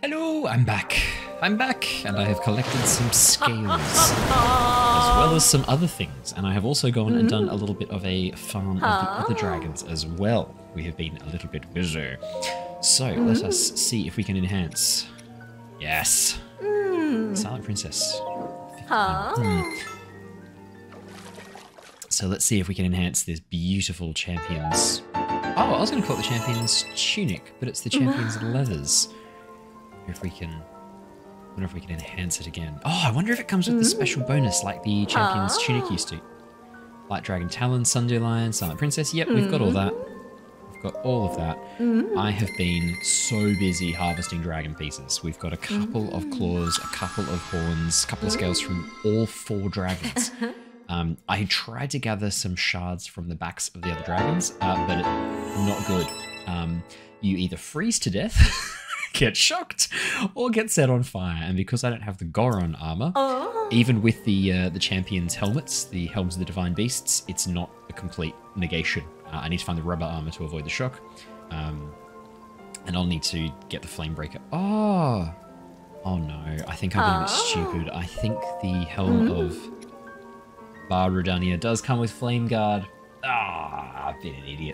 Hello, I'm back. I'm back, and I have collected some scales, as well as some other things. And I have also gone and done a little bit of a farm of the other dragons as well. We have been a little bit busy. So, let us see if we can enhance. Yes. Silent Princess. So let's see if we can enhance this beautiful champion's... Oh, I was going to call it the champion's tunic, but it's the champion's leathers. If we can... I wonder if we can enhance it again. Oh, I wonder if it comes with the special bonus like the champion's tunic used to. Light Dragon Talon, Sundew Lion, Silent Princess. Yep, we've got all that. We've got all of that. I have been so busy harvesting dragon pieces. We've got a couple of claws, a couple of horns, a couple of scales from all 4 dragons. I tried to gather some shards from the backs of the other dragons, but not good. You either freeze to death, get shocked, or get set on fire. And because I don't have the Goron armor, even with the champion's helmets, the helms of the divine beasts, it's not a complete negation. I need to find the rubber armor to avoid the shock, and I'll need to get the flame breaker. Oh no! I think I've been a bit stupid. I think the helm of Bar Rudania does come with Flame Guard. I've been an idiot.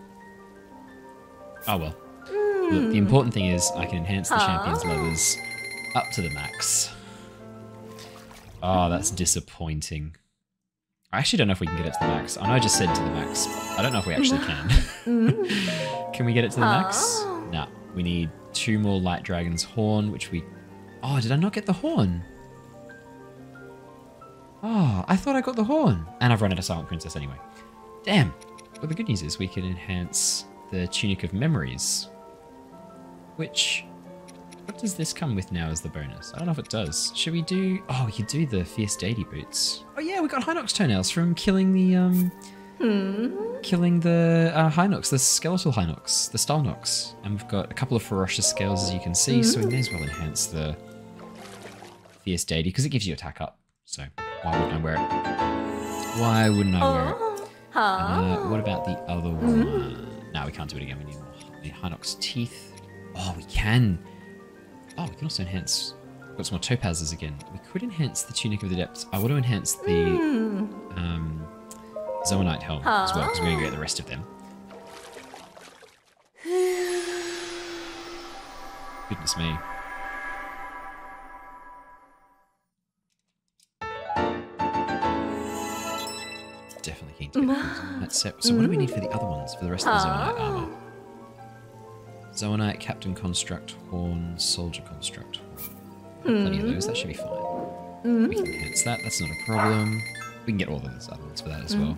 Oh well. Look, the important thing is I can enhance the champion's leathers up to the max. Oh, that's disappointing. I actually don't know if we can get it to the max. I know I just said to the max. I don't know if we actually can. Can we get it to the max? Nah. We need 2 more Light Dragon's Horn, which we... Oh, did I not get the horn? Oh, I thought I got the horn. And I've run out of Silent Princess anyway. Damn. Well, the good news is we can enhance the Tunic of Memories. Which... What does this come with now as the bonus? I don't know if it does. Should we do... Oh, we could do the Fierce Deity Boots. Oh yeah, we got Hinox toenails from killing the, killing the Hinox, the skeletal Hinox, the Stalnox. And we've got a couple of ferocious scales, as you can see, so we may as well enhance the Fierce Deity, because it gives you attack up. So, why wouldn't I wear it? Why wouldn't I wear it? What about the other one? No, we can't do it again. We need more. We need Hinox teeth. Oh, we can. Oh, we can also enhance... We've got some more topazes again. We could enhance the Tunic of the Depths. I want to enhance the Zoanite helm as well, because we're going to get the rest of them. Goodness me. Definitely keen to get those on that set. So what do we need for the other ones, for the rest of the Zoanite armor? Zoanite, Captain Construct, Horn, Soldier Construct, Horn. Plenty of those, that should be fine. We can enhance that, that's not a problem. We can get all of those other ones for that as well.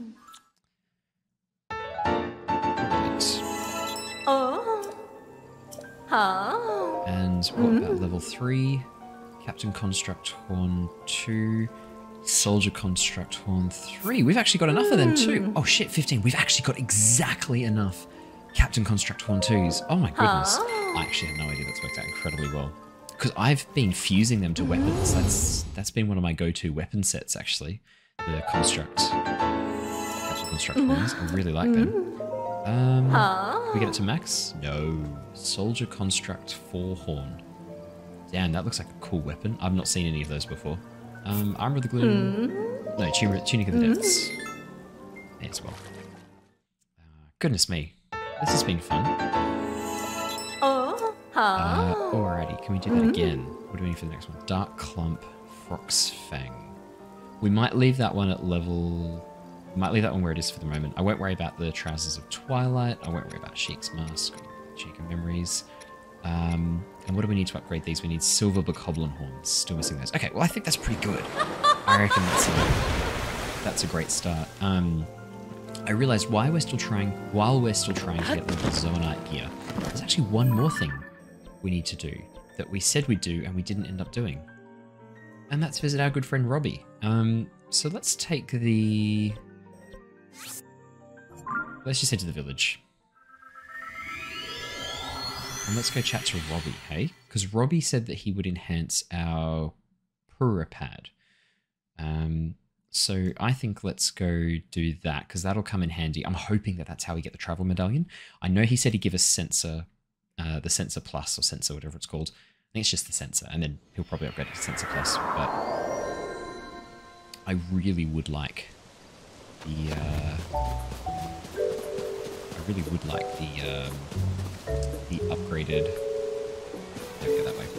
Right. And what about level 3? Captain Construct, Horn 2. Soldier Construct, Horn 3. We've actually got enough of them too. Oh shit, 15. We've actually got exactly enough Captain Construct Horn 2s. Oh my goodness. I actually have no idea. That's worked out incredibly well. Because I've been fusing them to weapons. That's been one of my go-to weapon sets, actually. The Construct. Captain Construct Horns. I really like them. Can we get it to max? No. Soldier Construct 4 Horn. Damn, that looks like a cool weapon. I've not seen any of those before. Armor of the Gloom. No, Tunic of the Depths. May as well. Goodness me. This has been fun. Alrighty, can we do that again? What do we need for the next one? Dark Clump, Frox Fang. We might leave that one at level... We might leave that one where it is for the moment. I won't worry about the Trousers of Twilight. I won't worry about Sheik's Mask, Cheek of Memories. And what do we need to upgrade these? We need Silver Bokoblin Horns. Still missing those. Okay, well I think that's pretty good. I reckon that's a great start. I realized while we're still trying to get the Zoanite gear, there's actually one more thing we need to do that we said we'd do and we didn't end up doing. And that's visit our good friend Robbie. So let's take the... Let's just head to the village. And let's go chat to Robbie, hey? Because Robbie said that he would enhance our Purapad. So I think let's go do that, because that'll come in handy. I'm hoping that that's how we get the travel medallion. I know he said he'd give us sensor the Sensor Plus or Sensor, whatever it's called. I think it's just the Sensor, and then he'll probably upgrade it to Sensor Plus. But I really would like the upgraded. Don't go that way.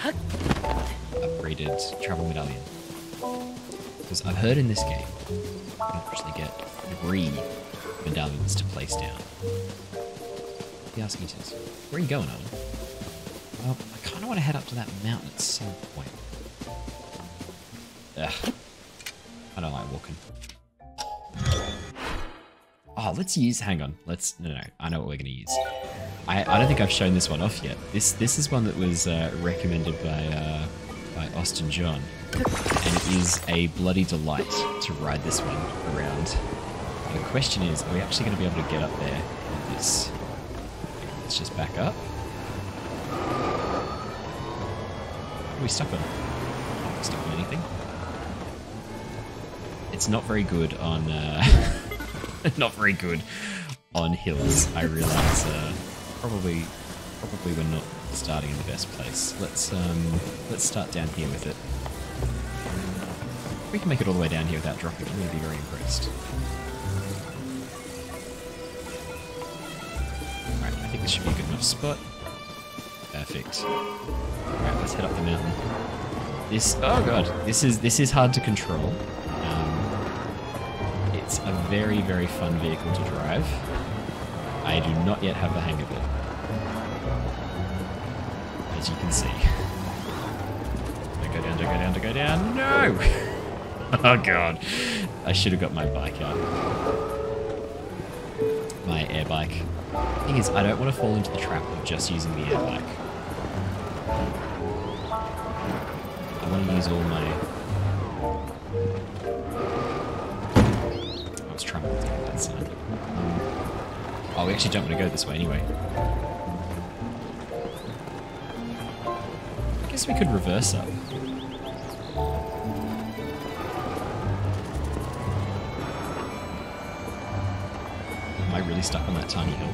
Upgraded travel medallion. Because I've heard in this game you can actually get 3 medallions to place down. The asking is, where are you going, Alan? Well, I kind of want to head up to that mountain at some point. Ugh. I don't like walking. Oh, let's use... Hang on. Let's... No. I know what we're going to use. I don't think I've shown this one off yet. This is one that was recommended by Austin John. And it is a bloody delight to ride this one around. And the question is, are we actually going to be able to get up there with this? Let's just back up. What are we stuck on? Not stuck on anything. It's not very good on... not very good on hills. I realise probably we're not starting in the best place. Let's start down here with it. If we can make it all the way down here without dropping, I'm going to be very impressed. Alright, I think this should be a good enough spot. Perfect. Alright, let's head up the mountain. Oh god, this is hard to control. It's a very, very fun vehicle to drive. I do not yet have the hang of it. As you can see. Don't go down. No! Oh god. I should have got my bike out. My air bike. Thing is, I don't want to fall into the trap of just using the air bike. I want to use all my... I was trying to get that side. Oh, we actually don't want to go this way anyway. I guess we could reverse up. Am I really stuck on that tiny hill?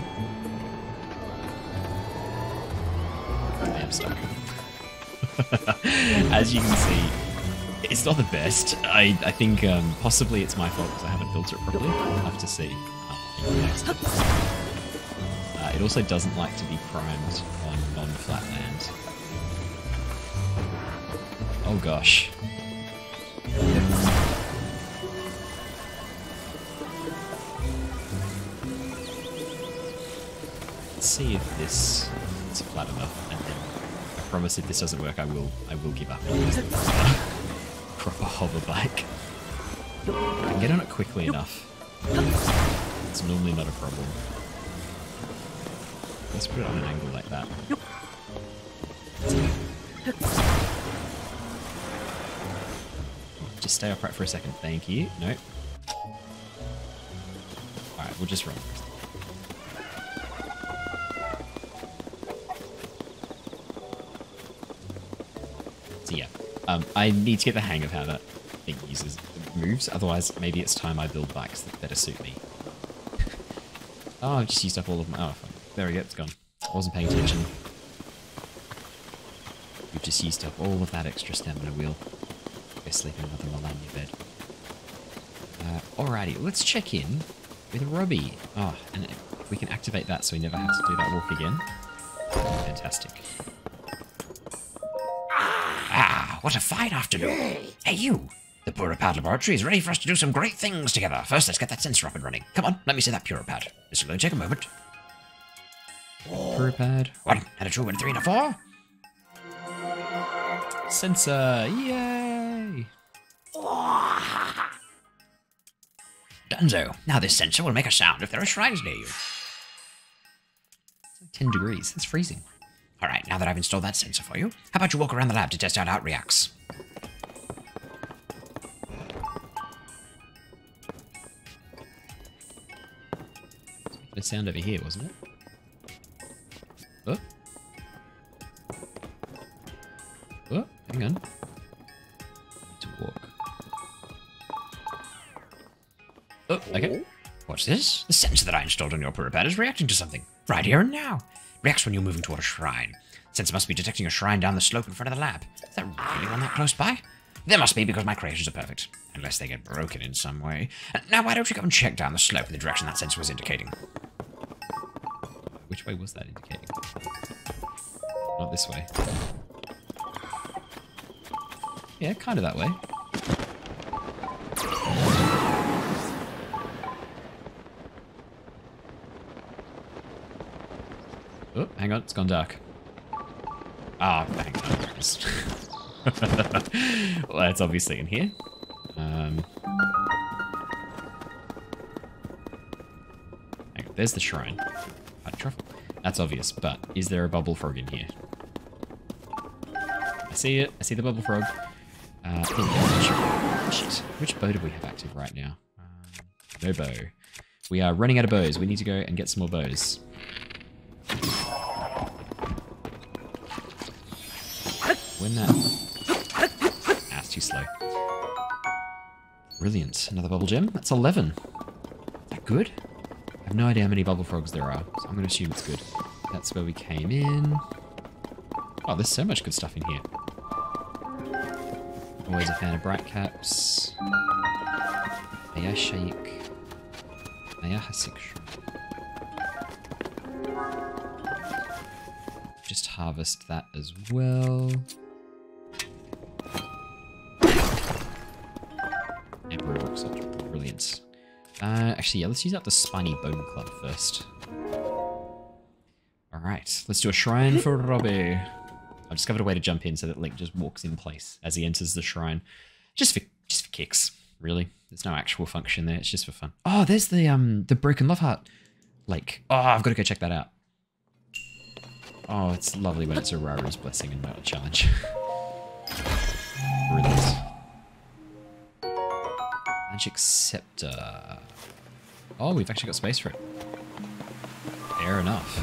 I am stuck. As you can see, it's not the best. I think possibly it's my fault because I haven't built it properly. I'll have to see. It also doesn't like to be primed on non-flat land. Oh gosh. Let's see if this is flat enough, and then I promise if this doesn't work, I will give up and use the proper hover bike. If I can get on it quickly enough, it's normally not a problem. Let's put it on an angle like that. Just stay upright for a second, thank you. No. Alright, we'll just run. So yeah, I need to get the hang of how that thing moves, otherwise maybe it's time I build bikes that better suit me. Oh, I've just used up all of my... Oh, fine. There we go, it's gone. I wasn't paying attention. We've just used up all of that extra stamina wheel. Go sleep in another Malanya bed. Alrighty, let's check in with Robbie. Oh, and if we can activate that so we never have to do that walk again. Fantastic. Ah, what a fine afternoon. Hey, you! The Puripad Laboratory is ready for us to do some great things together. First, let's get that sensor up and running. Come on, let me see that Puripad. This will only take a moment. Puripad. 1 and a 2 and a 3 and a 4. Sensor, yay! Dunzo. Now this sensor will make a sound if there are shrines near you. 10 degrees, that's freezing. Alright, now that I've installed that sensor for you, how about you walk around the lab to test out how it reacts? The sound over here, wasn't it? Oh. Oh, hang on. Need to walk. Oh, okay. What's this? The sensor that I installed on your Puripad is reacting to something. Right here and now. reacts when you're moving toward a shrine. Sensor must be detecting a shrine down the slope in front of the lab. Is there really one that close by? There must be, because my creations are perfect. Unless they get broken in some way. Now, why don't you go and check down the slope in the direction that sensor was indicating? Which way was that indicating? Not this way. Yeah, kind of that way. Oh, hang on, it's gone dark. Ah, hang on. Well, that's obviously in here. Hang on, there's the shrine. Truffle. That's obvious, but is there a bubble frog in here? I see it. I see the bubble frog. Shit. Which bow do we have active right now? No bow. We are running out of bows. We need to go and get some more bows. When that... That's too slow. Brilliant. Another bubble gem. That's 11. Is that good? I have no idea how many bubble frogs there are, so I'm going to assume it's good. That's where we came in. Oh, there's so much good stuff in here. Always a fan of bright caps. Maya Shaik. Maya Hasik. Just harvest that as well. Emperor Rock Soldier. Brilliant. Actually, yeah, let's use out the Spiny Bone Club first. Alright, let's do a shrine for Robbie. I've discovered a way to jump in so that Link just walks in place as he enters the shrine. Just for kicks, really. There's no actual function there, it's just for fun. Oh, there's the Broken Love Heart Lake. Oh, I've got to go check that out. Oh, it's lovely when it's a Raru's Blessing and not a challenge. Brilliant. Magic Scepter. Oh, we've actually got space for it. Fair enough.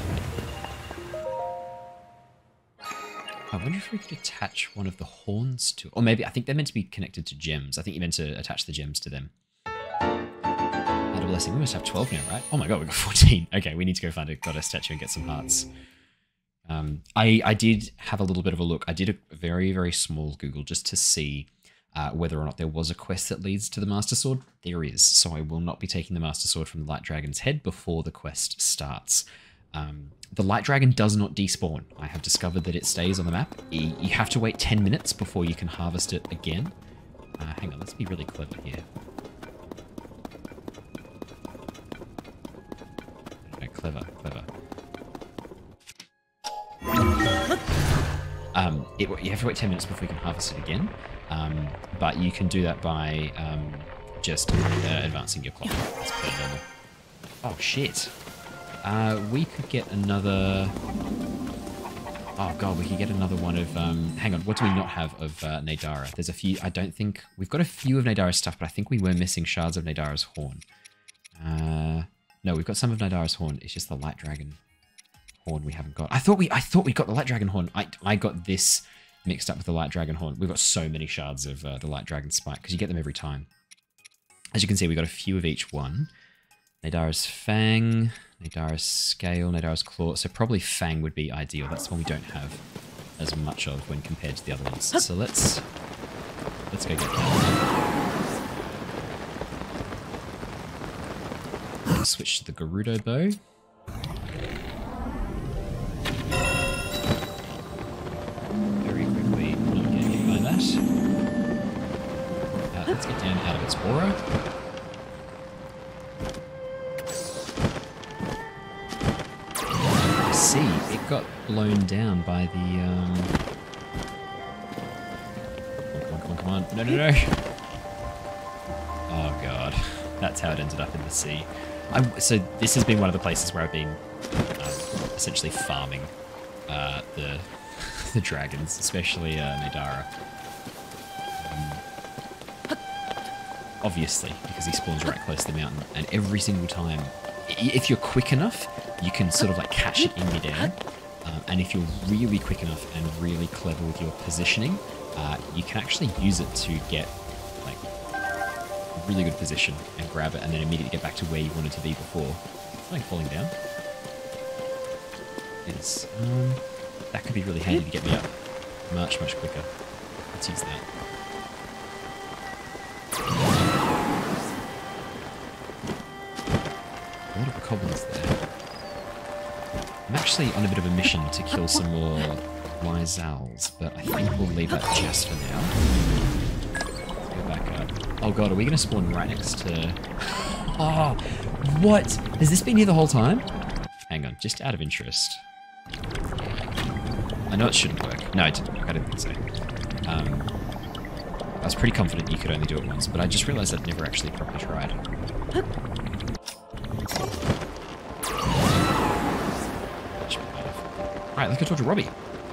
I wonder if we could attach one of the horns to... Or maybe, I think they're meant to be connected to gems. I think you're meant to attach the gems to them. Heart of Blessing. We must have 12 now, right? Oh my god, we've got 14. Okay, we need to go find a goddess statue and get some hearts. I did have a little bit of a look. I did a very, very small Google just to see whether or not there was a quest that leads to the Master Sword. There is, so I will not be taking the Master Sword from the Light Dragon's head before the quest starts. The Light Dragon does not despawn. I have discovered that it stays on the map. You have to wait 10 minutes before you can harvest it again. Hang on, let's be really clever here. Okay, clever. You have to wait 10 minutes before you can harvest it again, but you can do that by just advancing your clock. That's pretty normal. Oh shit. We could get another... Oh god, we could get another one of... hang on, what do we not have of Nadara? There's a few... I don't think... We've got a few of Nadara's stuff, but I think we were missing shards of Nadara's horn. No, we've got some of Nadara's horn. It's just the Light Dragon horn we haven't got. I thought we got the Light Dragon horn. I got this mixed up with the Light Dragon horn. We've got so many shards of the Light Dragon spike, because you get them every time. As you can see, we got a few of each one. Nadara's Fang, Nadara's Scale, Nadara's Claw. So probably Fang would be ideal. That's the one we don't have as much of when compared to the other ones. So let's go get that. Let's switch to the Gerudo bow. Very quickly, not getting hit by that. Let's get down out of its aura. See, it got blown down by the come on. No. Oh god. That's how it ended up in the sea. So this has been one of the places where I've been essentially farming the dragons, especially Nadara. Obviously, because he spawns right close to the mountain, and every single time, if you're quick enough, you can sort of like catch it in midair, and if you're really quick enough and really clever with your positioning, you can actually use it to get like a really good position and grab it, and then immediately get back to where you wanted to be before. Something falling down. is. That could be really handy to get me up much, much quicker. Let's use that. A lot of goblins there. I'm actually on a bit of a mission to kill some more Wyzals, but I think we'll leave that just for now. Let's go back up. Oh god, are we going to spawn right next to... Oh, what? Has this been here the whole time? Hang on, just out of interest. I know it shouldn't work. No, it didn't work. I didn't think so. I was pretty confident you could only do it once, but I just realized I'd never actually properly tried. Alright, let's go talk to Robbie.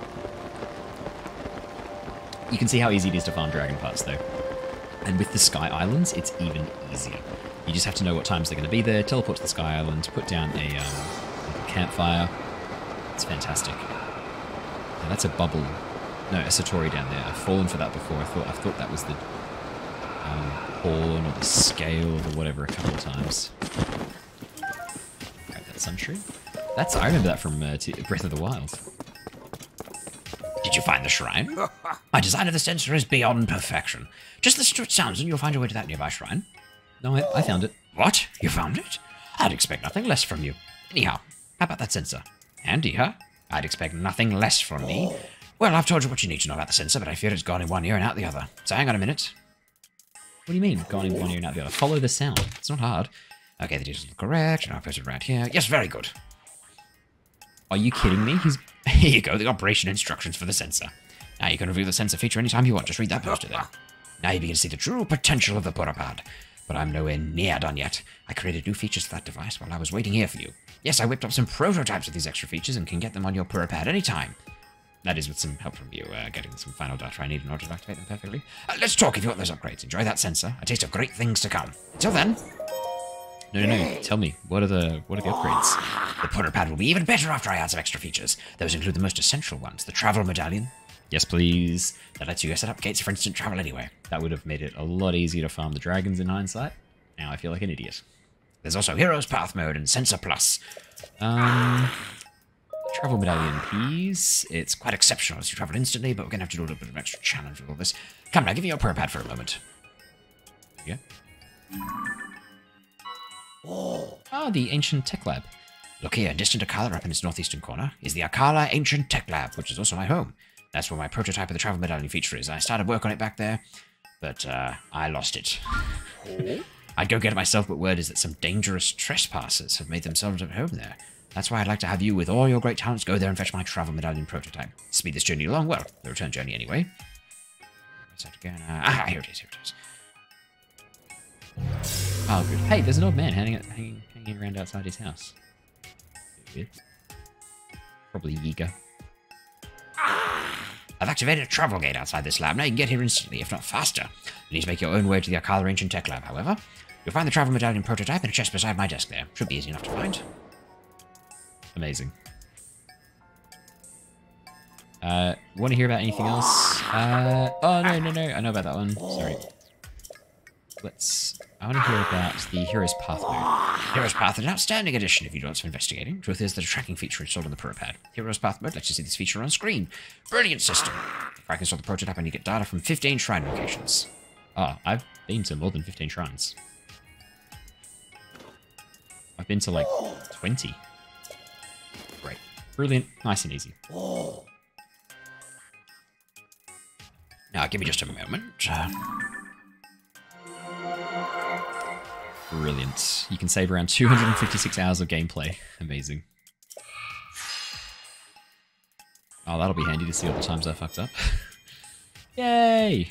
You can see how easy it is to farm dragon parts, though. And with the Sky Islands, it's even easier. You just have to know what times they're going to be there, teleport to the Sky Island, put down a campfire. It's fantastic. Now that's a bubble. No, a Satori down there. I've fallen for that before. I thought that was the horn or the scale or whatever a couple of times. Right, that sun tree. I remember that from Breath of the Wild. Did you find the shrine? My design of the censer is beyond perfection. Just listen to its sounds and you'll find your way to that nearby shrine. No, I found it. What? You found it? I'd expect nothing less from you. Anyhow, how about that censer? Handy, huh? I'd expect nothing less from me. Well, I've told you what you need to know about the censer, but I fear it's gone in one ear and out the other. So hang on a minute. What do you mean, gone in one ear and out the other? Follow the sound. It's not hard. Okay, the details are correct, and I'll put it right here. Yes, very good. Are you kidding me? Here you go, the operation instructions for the sensor. Now you can review the sensor feature anytime you want. Just read that poster there. Now you begin to see the true potential of the Purapad. But I'm nowhere near done yet. I created new features for that device while I was waiting here for you. Yes, I whipped up some prototypes of these extra features and can get them on your Purapad anytime. That is with some help from you, getting some final data I need in order to activate them perfectly. Let's talk if you want those upgrades. Enjoy that sensor. A taste of great things to come. Until then... No. Tell me, what are the upgrades? The Purapad will be even better after I add some extra features. Those include the most essential ones. The travel medallion. Yes, please. That lets you set up gates for instant travel anywhere. That would have made it a lot easier to farm the dragons in hindsight. Now I feel like an idiot. There's also Heroes Path Mode and Sensor Plus. Travel medallion piece. It's quite exceptional as you travel instantly, but we're going to have to do a little bit of an extra challenge with all this. Come now, give me your Purapad for a moment. Yeah. Ah, the Ancient Tech Lab. Look here, distant Akala up in its northeastern corner is the Akala Ancient Tech Lab, which is also my home. That's where my prototype of the travel medallion feature is. I started work on it back there, but I lost it. I'd go get it myself, but word is that some dangerous trespassers have made themselves at home there. That's why I'd like to have you, with all your great talents, go there and fetch my travel medallion prototype. Speed this journey along, well, the return journey anyway. Where's that again? Here it is. Oh, good. Hey, there's an old man hanging around outside his house. Weird. Probably Yiga. I've activated a travel gate outside this lab. Now you can get here instantly, if not faster. You need to make your own way to the Akala Ancient Tech Lab, however. You'll find the travel medallion prototype in a chest beside my desk there. Should be easy enough to find. Amazing. Want to hear about anything else? Oh, no. I know about that one. Sorry. I want to hear about the Heroes Path mode. Heroes Path is an outstanding addition if you do lots of investigating. Truth is, there's a tracking feature installed on the Purapad. Heroes Path mode lets you see this feature on screen. Brilliant system. If I can install the prototype, I need to get data from 15 shrine locations. Oh, I've been to more than 15 shrines. I've been to like 20. Great. Brilliant. Nice and easy. Now, give me just a moment. Brilliant. You can save around 256 hours of gameplay. Amazing. Oh, that'll be handy to see all the times I fucked up. Yay!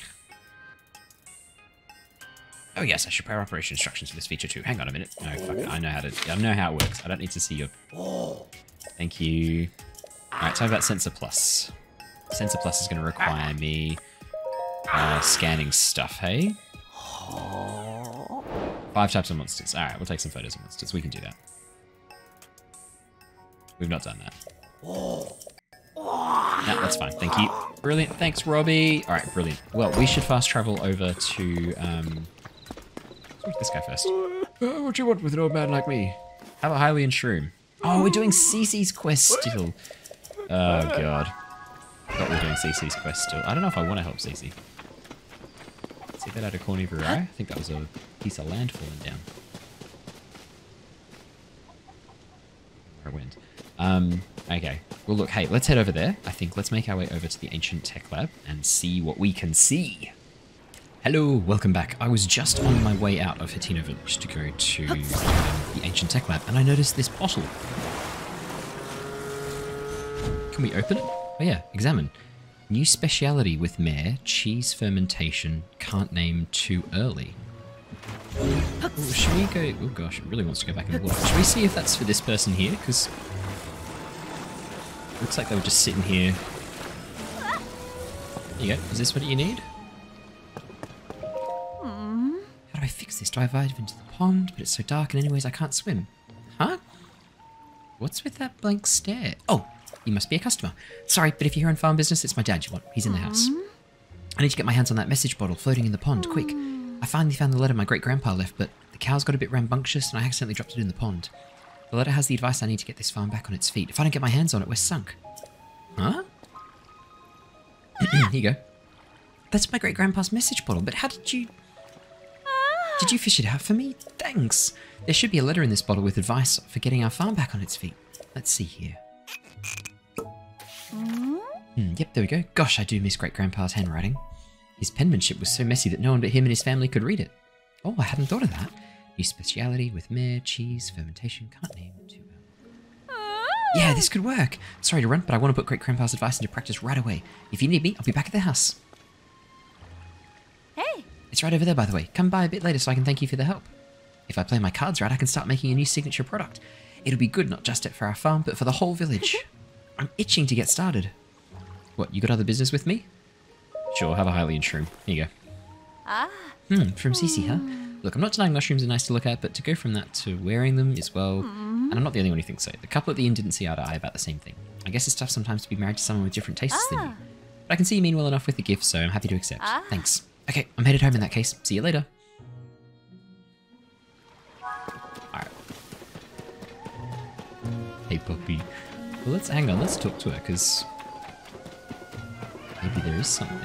Oh yes, I should prepare operation instructions for this feature too. Hang on a minute. No, fuck it. I know how it works. I don't need to see your... Thank you. Alright, tell me about Sensor Plus. Sensor Plus is going to require me scanning stuff, hey? 5 types of monsters. Alright, we'll take some photos of monsters. We can do that. We've not done that. No, that's fine. Thank you. Brilliant. Thanks, Robbie. Alright, brilliant. Well, we should fast travel over to... Let's this guy first. What do you want with an old man like me? How about Hylian Shroom? Oh, we're doing Cece's quest still. Oh, God. I thought we were doing Cece's quest still. I don't know if I want to help Cece. See that out of corner of your eye? I think that was a piece of land falling down. Where I went. Okay. Well, look, hey, let's head over there. I think let's make our way over to the Ancient Tech Lab and see what we can see. Hello, welcome back. I was just on my way out of Hateno Village to go to the Ancient Tech Lab, and I noticed this bottle. Can we open it? Oh yeah, examine. New speciality with mare, cheese fermentation, can't name too early. Oh, should we go... Oh gosh, it really wants to go back in the water. Should we see if that's for this person here? Because looks like they were just sitting here. There you go. Is this what you need? How do I fix this? Do I dive into the pond? But it's so dark and anyways I can't swim. Huh? What's with that blank stare? Oh, you must be a customer. Sorry, but if you're here on farm business, it's my dad you want. He's in the house. I need to get my hands on that message bottle floating in the pond, quick. I finally found the letter my great-grandpa left, but the cows got a bit rambunctious and I accidentally dropped it in the pond. The letter has the advice I need to get this farm back on its feet. If I don't get my hands on it, we're sunk. Huh? Here you go. That's my great-grandpa's message bottle, but how did you... Did you fish it out for me? Thanks. There should be a letter in this bottle with advice for getting our farm back on its feet. Let's see here. Yep, there we go. Gosh, I do miss great-grandpa's handwriting. His penmanship was so messy that no one but him and his family could read it. Oh, I hadn't thought of that. New speciality with mare, cheese, fermentation, can't name too well. Yeah, this could work. Sorry to run, but I want to put great-grandpa's advice into practice right away. If you need me, I'll be back at the house. Hey! It's right over there, by the way. Come by a bit later so I can thank you for the help. If I play my cards right, I can start making a new signature product. It'll be good not just for our farm, but for the whole village. I'm itching to get started. What, you got other business with me? Sure, have a Hylian shroom. Here you go. From Cece, huh? Look, I'm not denying mushrooms are nice to look at, but to go from that to wearing them is, well... And I'm not the only one who thinks so. The couple at the inn didn't see eye to eye about the same thing. I guess it's tough sometimes to be married to someone with different tastes than you. But I can see you mean well enough with the gift, so I'm happy to accept. Thanks. Okay, I'm headed home in that case. See you later. Alright. Hey, puppy. Well, hang on, let's talk to her, because... maybe there is something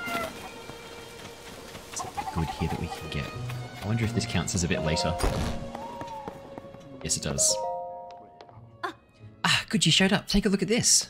good here that we can get. I wonder if this counts as a bit later. Yes, it does. Ah, good, you showed up. Take a look at this.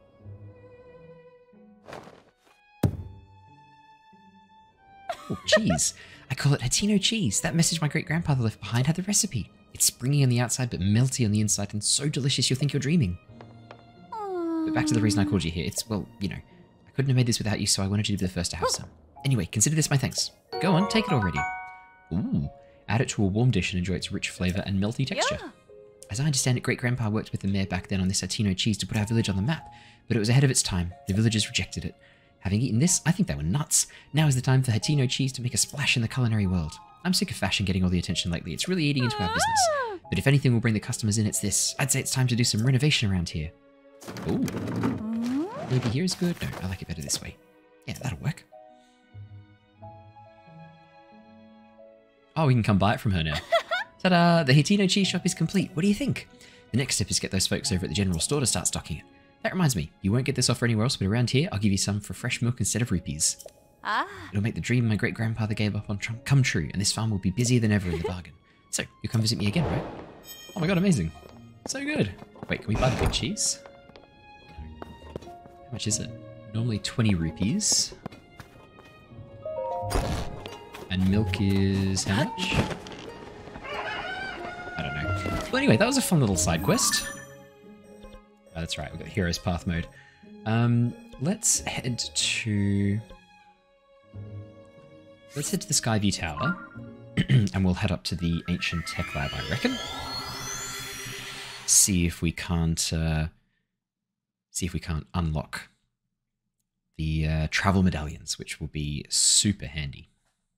Oh, cheese. I call it Hateno cheese. That message my great-grandfather left behind had the recipe. It's springy on the outside, but melty on the inside, and so delicious you'll think you're dreaming. But back to the reason I called you here. It's, well, you know, I couldn't have made this without you, so I wanted you to be the first to have some. Anyway, consider this my thanks. Go on, take it already. Ooh. Add it to a warm dish and enjoy its rich flavour and melty texture. Yeah. As I understand it, great-grandpa worked with the mayor back then on this Hateno cheese to put our village on the map, but it was ahead of its time. The villagers rejected it. Having eaten this, I think they were nuts. Now is the time for Hateno cheese to make a splash in the culinary world. I'm sick of fashion getting all the attention lately. It's really eating into our business. But if anything will bring the customers in, it's this. I'd say it's time to do some renovation around here. Ooh. Maybe here is good? No, I like it better this way. Yeah, that'll work. Oh, we can come buy it from her now. Ta-da! The Hateno cheese shop is complete. What do you think? The next step is get those folks over at the general store to start stocking it. That reminds me, you won't get this offer anywhere else, but around here, I'll give you some for fresh milk instead of rupees. It'll make the dream my great-grandfather gave up on come true, and this farm will be busier than ever in the bargain. So, you'll come visit me again, right? Oh my god, amazing. So good. Wait, can we buy the big cheese? How much is it? Normally 20 rupees. And milk is how much? I don't know. Well, anyway, that was a fun little side quest. Oh, that's right, we've got Hero's Path mode. Let's head to the Skyview Tower, and we'll head up to the Ancient Tech Lab, I reckon. See if we can't unlock the travel medallions, which will be super handy.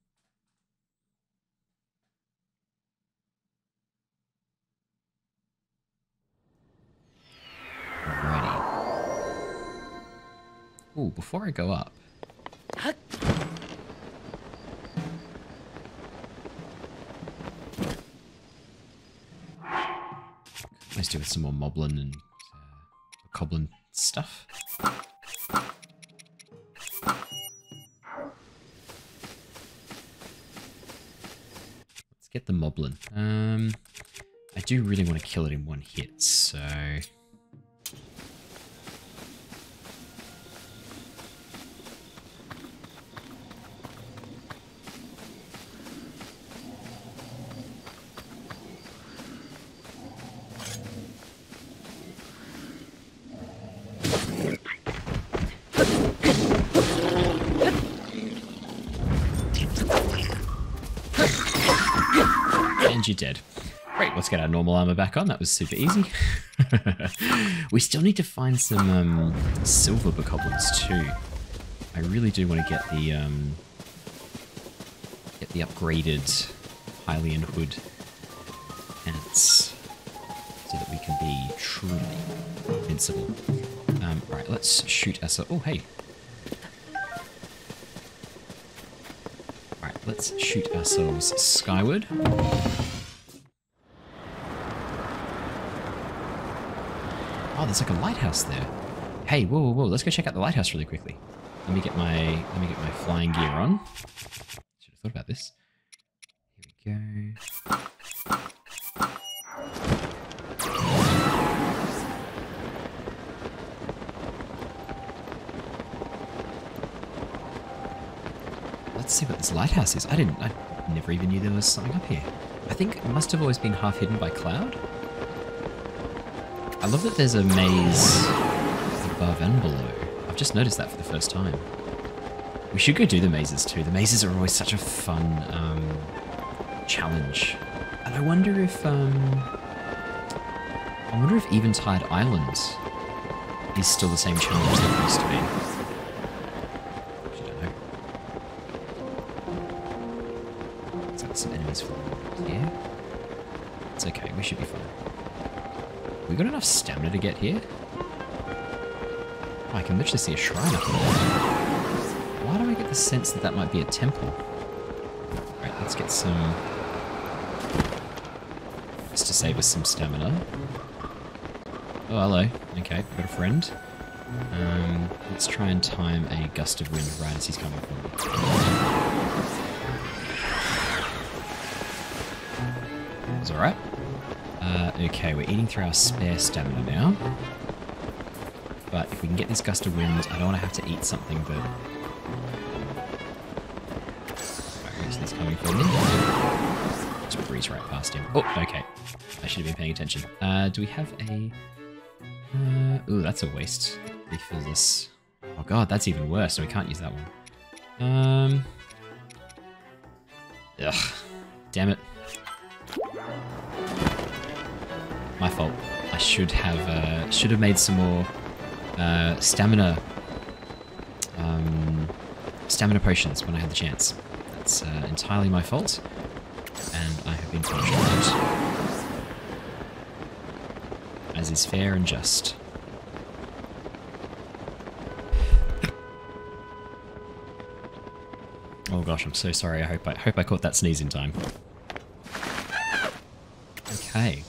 Alrighty. Ooh, before I go up. Let's do with some more moblin and goblin stuff. Let's get the moblin. I do really want to kill it in one hit, so... And you're dead. Great, let's get our normal armor back on. That was super easy. We still need to find some silver bokoblins too. I really do want to get the upgraded Hylian hood pants so that we can be truly invincible. Right, let's shoot ourselves. Oh, hey. Right, let's shoot ourselves skyward. Oh, there's like a lighthouse there. Hey, whoa, whoa, whoa! Let's go check out the lighthouse really quickly. Let me get my flying gear on. Should have thought about this. Here we go. Let's see what this lighthouse is. I never even knew there was something up here. I think it must have always been half hidden by cloud. I love that there's a maze above and below. I've just noticed that for the first time. We should go do the mazes too. The mazes are always such a fun challenge. And I wonder if Eventide Island is still the same challenge that it used to be. Actually, don't know. Looks like some enemies flying here. It's okay. We should be fine. We got enough stamina to get here? Oh, I can literally see a shrine up there. Why do I get the sense that that might be a temple? Alright, let's get some... just to save us some stamina. Oh, hello. Okay, got a friend. Let's try and time a gust of wind right as he's coming for me. It's alright. Okay, we're eating through our spare stamina now. But if we can get this gust of wind, I don't want to have to eat something that... Alright, so he's coming for me. Just breeze right past him. Oh, okay. I should have been paying attention. Do we have a... ooh, that's a waste. Refill this. Oh god, that's even worse, so we can't use that one. Ugh. Damn it. My fault. I should have made some more stamina potions when I had the chance. That's entirely my fault, and I have been punished for it, as is fair and just. Oh gosh, I'm so sorry. I hope I caught that sneeze in time. Okay.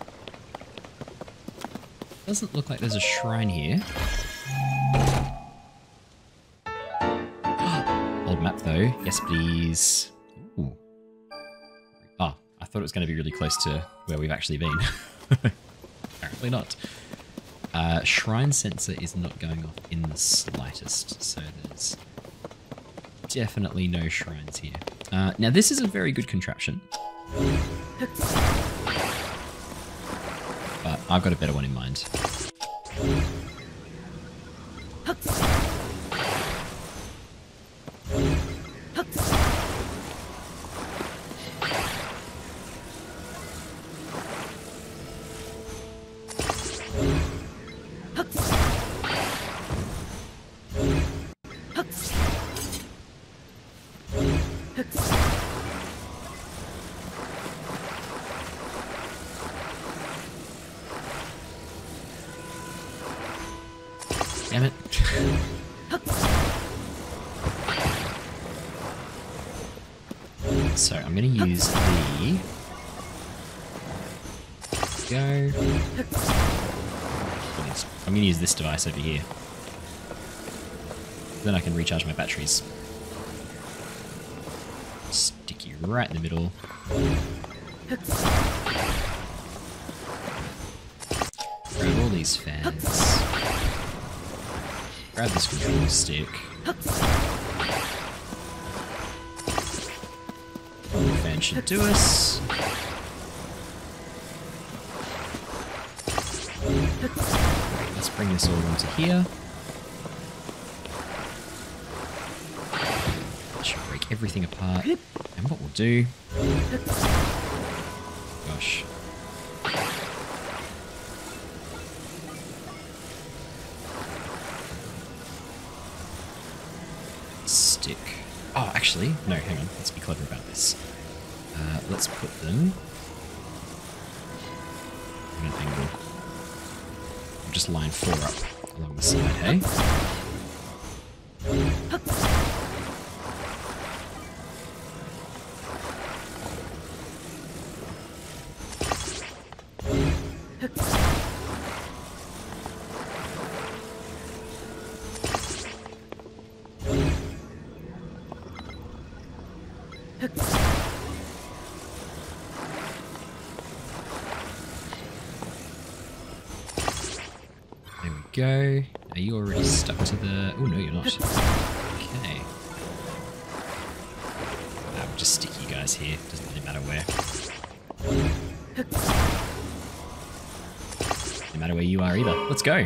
Doesn't look like there's a shrine here. Old map though. Yes, please. Ooh. Oh, I thought it was going to be really close to where we've actually been. Apparently not. Shrine sensor is not going off in the slightest, so there's definitely no shrines here. Now this is a very good contraption. But I've got a better one in mind. Damn it. So I'm going to use the Go. I'm going to use this device over here. Then I can recharge my batteries. Stick you right in the middle. Grab all these fans. Grab this control stick. One more fan should do us. Right, let's bring this all onto here. Should break everything apart. And what we'll do... Gosh. Stick. Oh, actually, no, hang on. Let's be clever about this. Let's put them in an angle. We'll just line 4 up along the side, hey? There we go. Are you already stuck to the... Oh, no, you're not. Okay. We'll just stick you guys here. Doesn't really matter where. No matter where you are either. Let's go.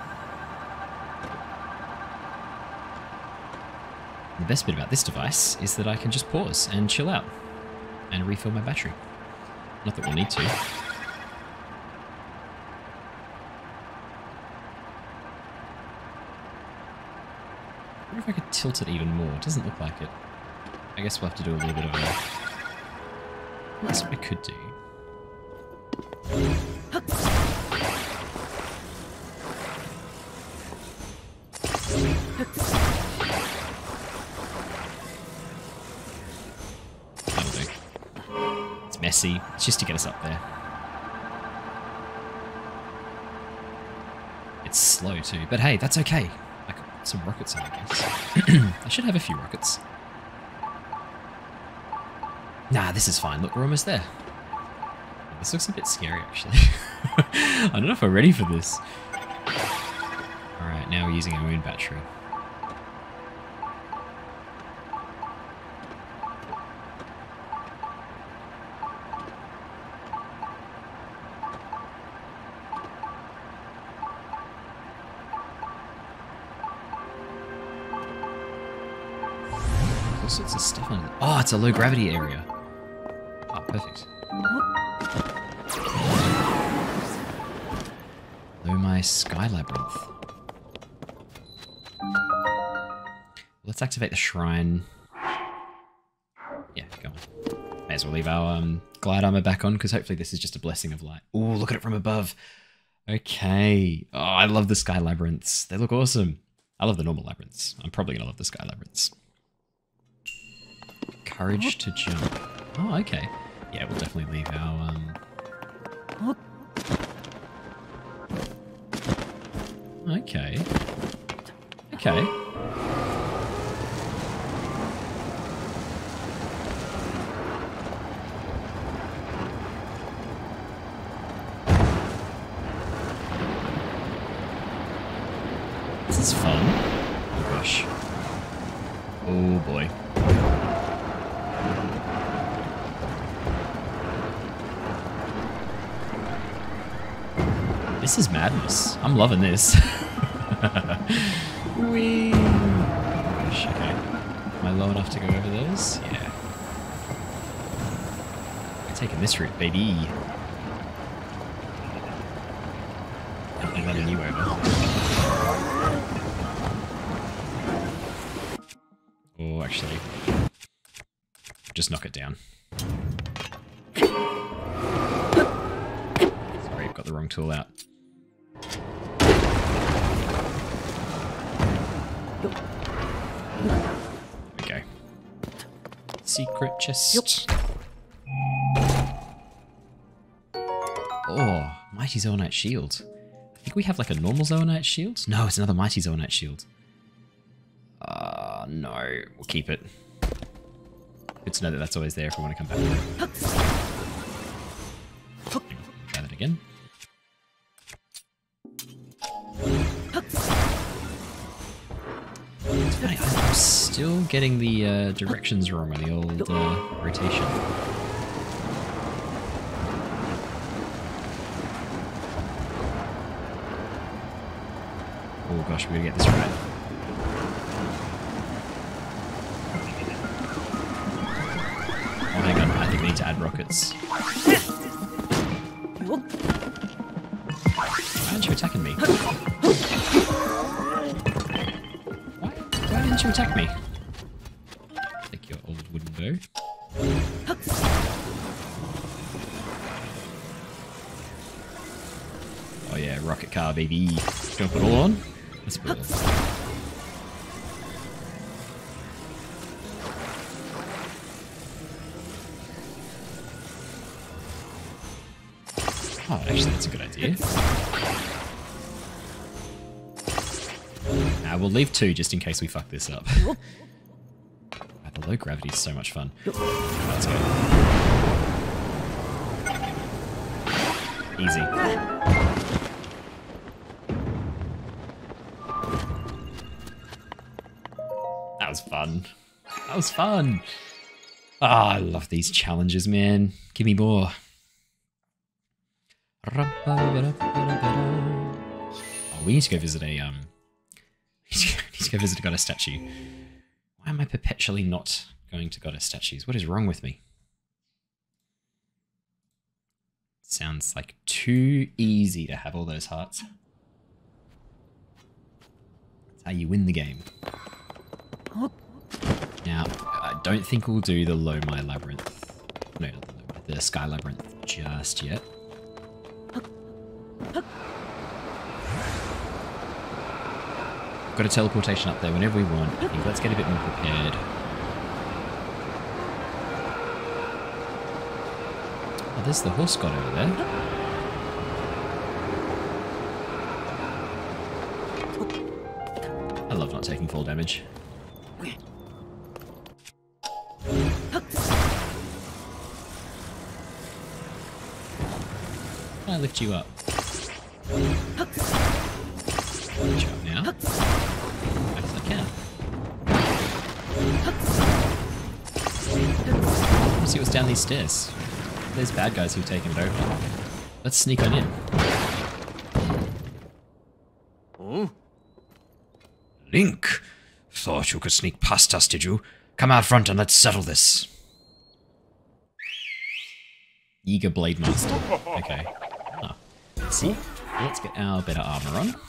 The best bit about this device is that I can just pause and chill out and refill my battery. Not that we'll need to. I wonder if I could tilt it even more. It doesn't look like it. I guess we'll have to do a little bit of a... That's what I could do. That'll do. It's messy. It's just to get us up there. It's slow too, but hey, that's okay. I could put some rockets in, I guess. I should have a few rockets. Nah, this is fine. Look, we're almost there. This looks a bit scary, actually. I don't know if we're ready for this. Alright, now we're using our own battery. All sorts of stuff on it. Oh, it's a low gravity area. Oh, perfect. Oh, my sky labyrinth. Let's activate the shrine. Yeah, go on. May as well leave our glide armor back on, because hopefully this is just a blessing of light. Ooh, look at it from above. Okay. Oh, I love the sky labyrinths. They look awesome. I love the normal labyrinths. I'm probably going to love the sky labyrinths. Courage to jump. Oh, okay. Yeah, we'll definitely leave our... Okay. Okay. This is fun. Oh gosh. Oh boy. This is madness. I'm loving this. Whee! Gosh, okay. Am I low enough to go over those? Yeah. I'm taking this route, baby. I'm running you over. Oh, actually. Just knock it down. Sorry, I've got the wrong tool out. There we go. Secret chest. Oh, Oh, Mighty Zoanite Shield. I think we have like a normal Zoanite Shield. No, it's another Mighty Zoanite Shield. No. We'll keep it. Good to know that that's always there if we want to come back. Try that again. It's funny, I'm still getting the directions wrong on the old rotation. Oh gosh, we gotta get this right. Oh, hang on, I think we need to add rockets. Why aren't you attacking me? Why didn't you attack me? Take your old wooden bow. Oh yeah, rocket car, baby. Jump it all on. Let's put it on. Oh, actually, that's a good idea. We'll leave 2 just in case we fuck this up. The low gravity is so much fun. Let's go. Easy. That was fun. That was fun. Ah, I love these challenges, man. Give me more. Oh, we need to go visit a need to go visit a goddess statue. Why am I perpetually not going to goddess statues? What is wrong with me? Sounds like too easy to have all those hearts. That's how you win the game. Now, I don't think we'll do the Lomai Labyrinth. No, not the Lomai, the Sky Labyrinth just yet. Got a teleportation up there whenever we want. I think let's get a bit more prepared. Oh, there's the horse god over there. I love not taking fall damage. Can I lift you up? Lift you up now. As I can. Let's see what's down these stairs. There's bad guys who've taken it over. Let's sneak on in. Link! Thought you could sneak past us, did you? Come out front and let's settle this. Eager Blade Master. Okay. Oh. Let's see. Let's get our better armor on.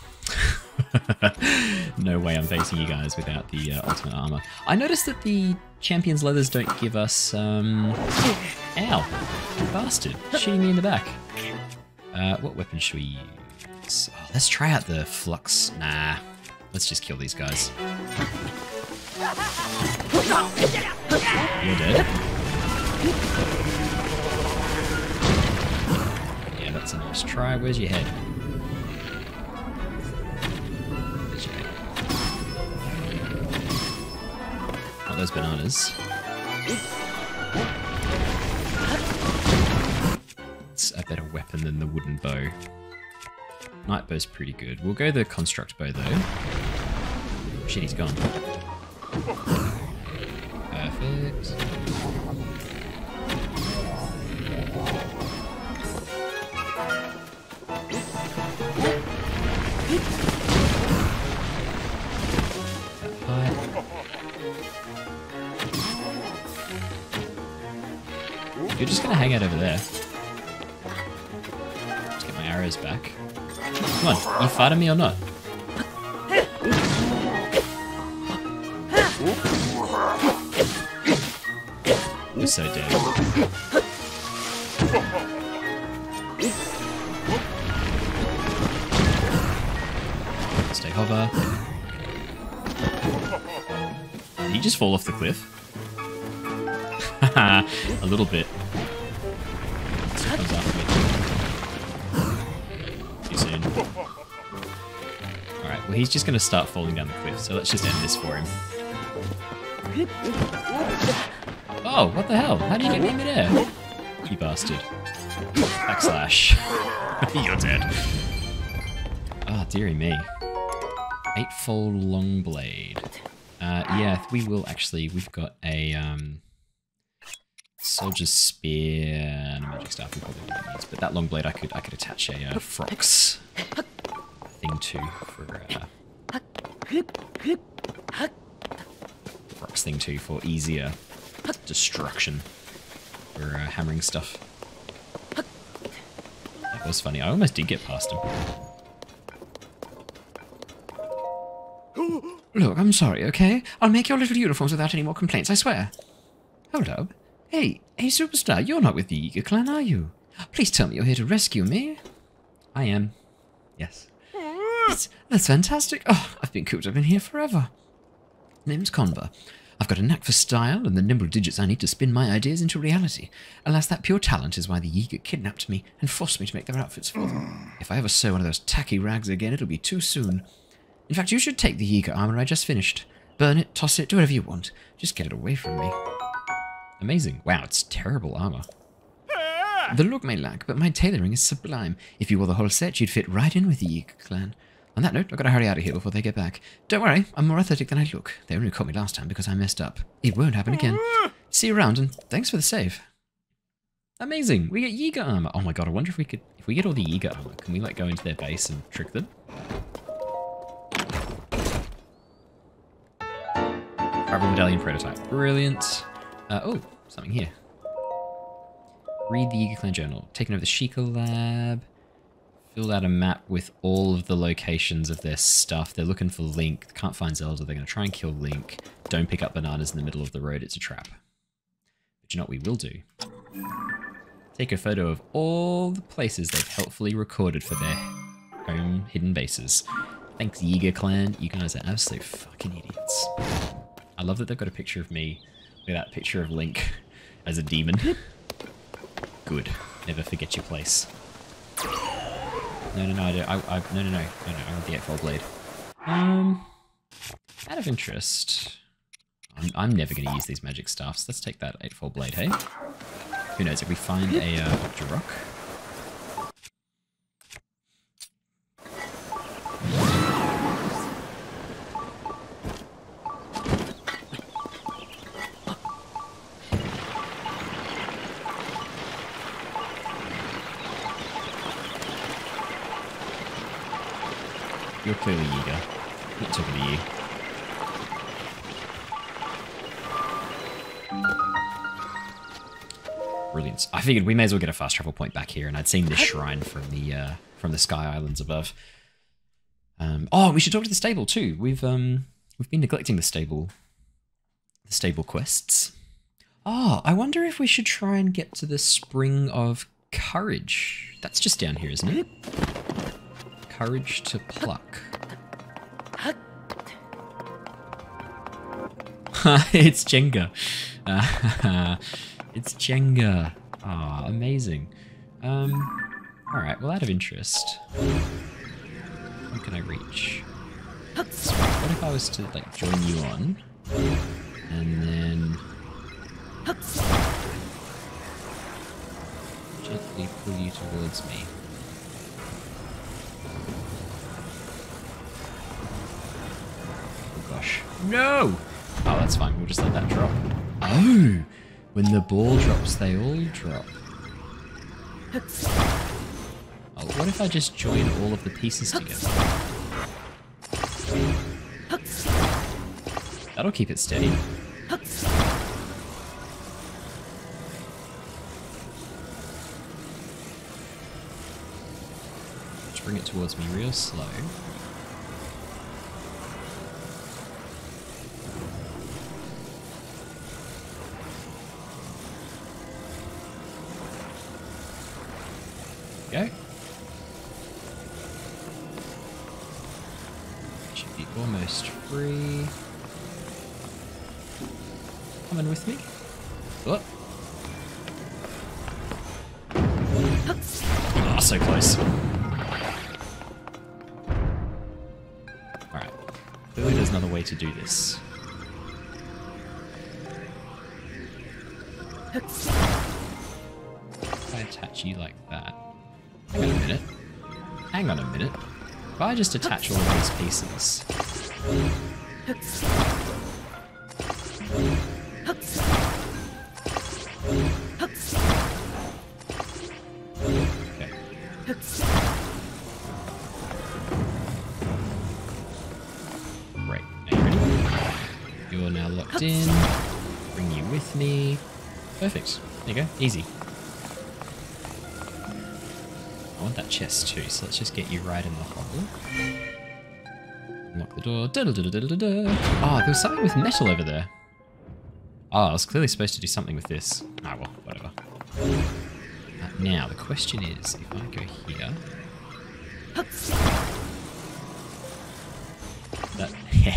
No way I'm facing you guys without the ultimate armor. I noticed that the Champion's Leathers don't give us, Ow. Bastard. Shooting me in the back. What weapon should we use? Oh, let's try out the Flux. Nah. Let's just kill these guys. You're dead. Yeah, that's a nice try. Where's your head? Where's your head? Oh, those bananas. It's a better weapon than the wooden bow. Night bow's pretty good. We'll go the construct bow though. Shit, he's gone. Perfect. You're just gonna hang out over there. Let's get my arrows back. Come on, you fighting me or not? We're so dead. Stay hover. Did he just fall off the cliff? A little bit. Still comes after me. he's just going to start falling down the cliff, so let's just end this for him. Oh, what the hell? How did you get me in midair? You bastard. Backslash. You're dead. Oh, dearie me. 8-fold long blade. Yeah, we will actually. We've got a soldier's spear and a magic staff. We probably don't need, but that long blade I could attach a Frox thing to for Frox thing to for easier destruction for hammering stuff. That was funny. I almost did get past him. Look, I'm sorry, okay? I'll make your little uniforms without any more complaints, I swear. Hold up. Hey, superstar, you're not with the Yiga clan, are you? Please tell me you're here to rescue me. I am. Yes. That's fantastic. Oh, I've been cooped up in here forever. Name's Conver. I've got a knack for style and the nimble digits I need to spin my ideas into reality. Alas, that pure talent is why the Yiga kidnapped me and forced me to make their outfits for them. If I ever sew one of those tacky rags again, it'll be too soon. In fact, you should take the Yiga armor I just finished. Burn it, toss it, do whatever you want. Just get it away from me. Amazing. Wow, it's terrible armor. The look may lack, but my tailoring is sublime. If you wore the whole set, you'd fit right in with the Yiga clan. On that note, I've got to hurry out of here before they get back. Don't worry, I'm more athletic than I look. They only caught me last time because I messed up. It won't happen again. See you around, and thanks for the save. Amazing. We get Yiga armor. Oh my god, I wonder if we get all the Yiga armor, can we like go into their base and trick them? Rival medallion prototype. Brilliant. Oh, something here. Read the Yiga clan journal. Taken over the Sheikah lab. Filled out a map with all of the locations of their stuff. They're looking for Link. Can't find Zelda. They're going to try and kill Link. Don't pick up bananas in the middle of the road. It's a trap. But you know what we will do? Take a photo of all the places they've helpfully recorded for their home hidden bases. Thanks, Yiga clan. You guys are absolute fucking idiots. I love that they've got a picture of me with that picture of Link as a demon. Good. Never forget your place. No, I don't. No, I want the 8-fold blade. Out of interest, I'm never going to use these magic staffs. Let's take that 8-fold blade, hey? Who knows, if we find a Octorok. You're clearly Yiga. Not talking to you. Brilliant. I figured we may as well get a fast travel point back here, and I'd seen this shrine from the Sky Islands above. Oh, we should talk to the stable too. We've been neglecting the stable quests. Oh, I wonder if we should try and get to the Spring of Courage. That's just down here, isn't it? Courage to pluck. It's Jenga. It's Jenga. Ah, oh, amazing. Alright, well, out of interest, where can I reach? What if I was to, like, join you on, and then gently pull you towards me? Oh gosh. No! Oh, that's fine, we'll just let that drop. Oh! When the ball drops, they all drop. Oh, what if I just join all of the pieces together? That'll keep it steady. Just bring it towards me real slow. Go. Should be almost free. Coming with me. What? Oh, so close. Alright, Clearly there's another way to do this. If I attach you like that... Hang on a minute. Hang on a minute. If I just attach all of these pieces... Okay. Great. Are you ready? You're now locked in. Bring you with me. Perfect. There you go. Easy. I want that chest too, so let's just get you right in the hole. Unlock the door. Oh, there was something with metal over there. Oh, I was clearly supposed to do something with this. Ah, well, whatever. Now, the question is, if I go here... That...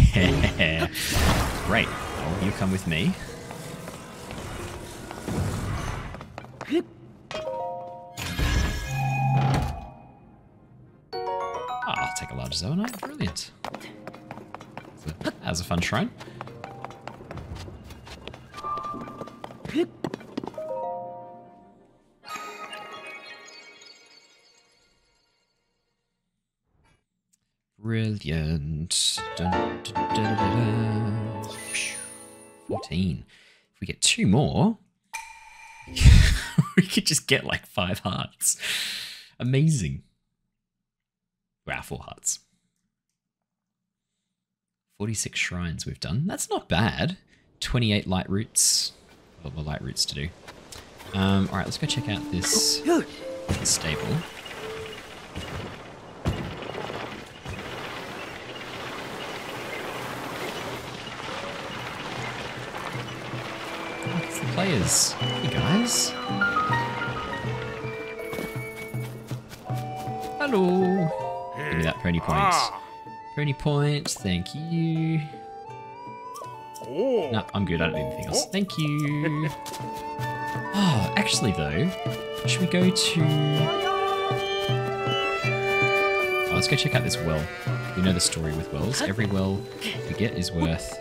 Great. Oh, you come with me. I'll take a large zoanite. Brilliant. That was a fun shrine. Brilliant. Dun, dun, dun, dun, dun. 14. If we get 2 more, we could just get like 5 hearts. Amazing. Wow, 4 hearts. 46 shrines we've done. That's not bad. 28 light roots. A lot more light roots to do. Alright, let's go check out this stable. Oh, it's the players. Hey guys. Hello. Give me that pony point. Pony point, thank you. No, I'm good, I don't need anything else. Thank you. Oh, actually though, should we go to... Oh, let's go check out this well. We know the story with wells. Every well we get is worth...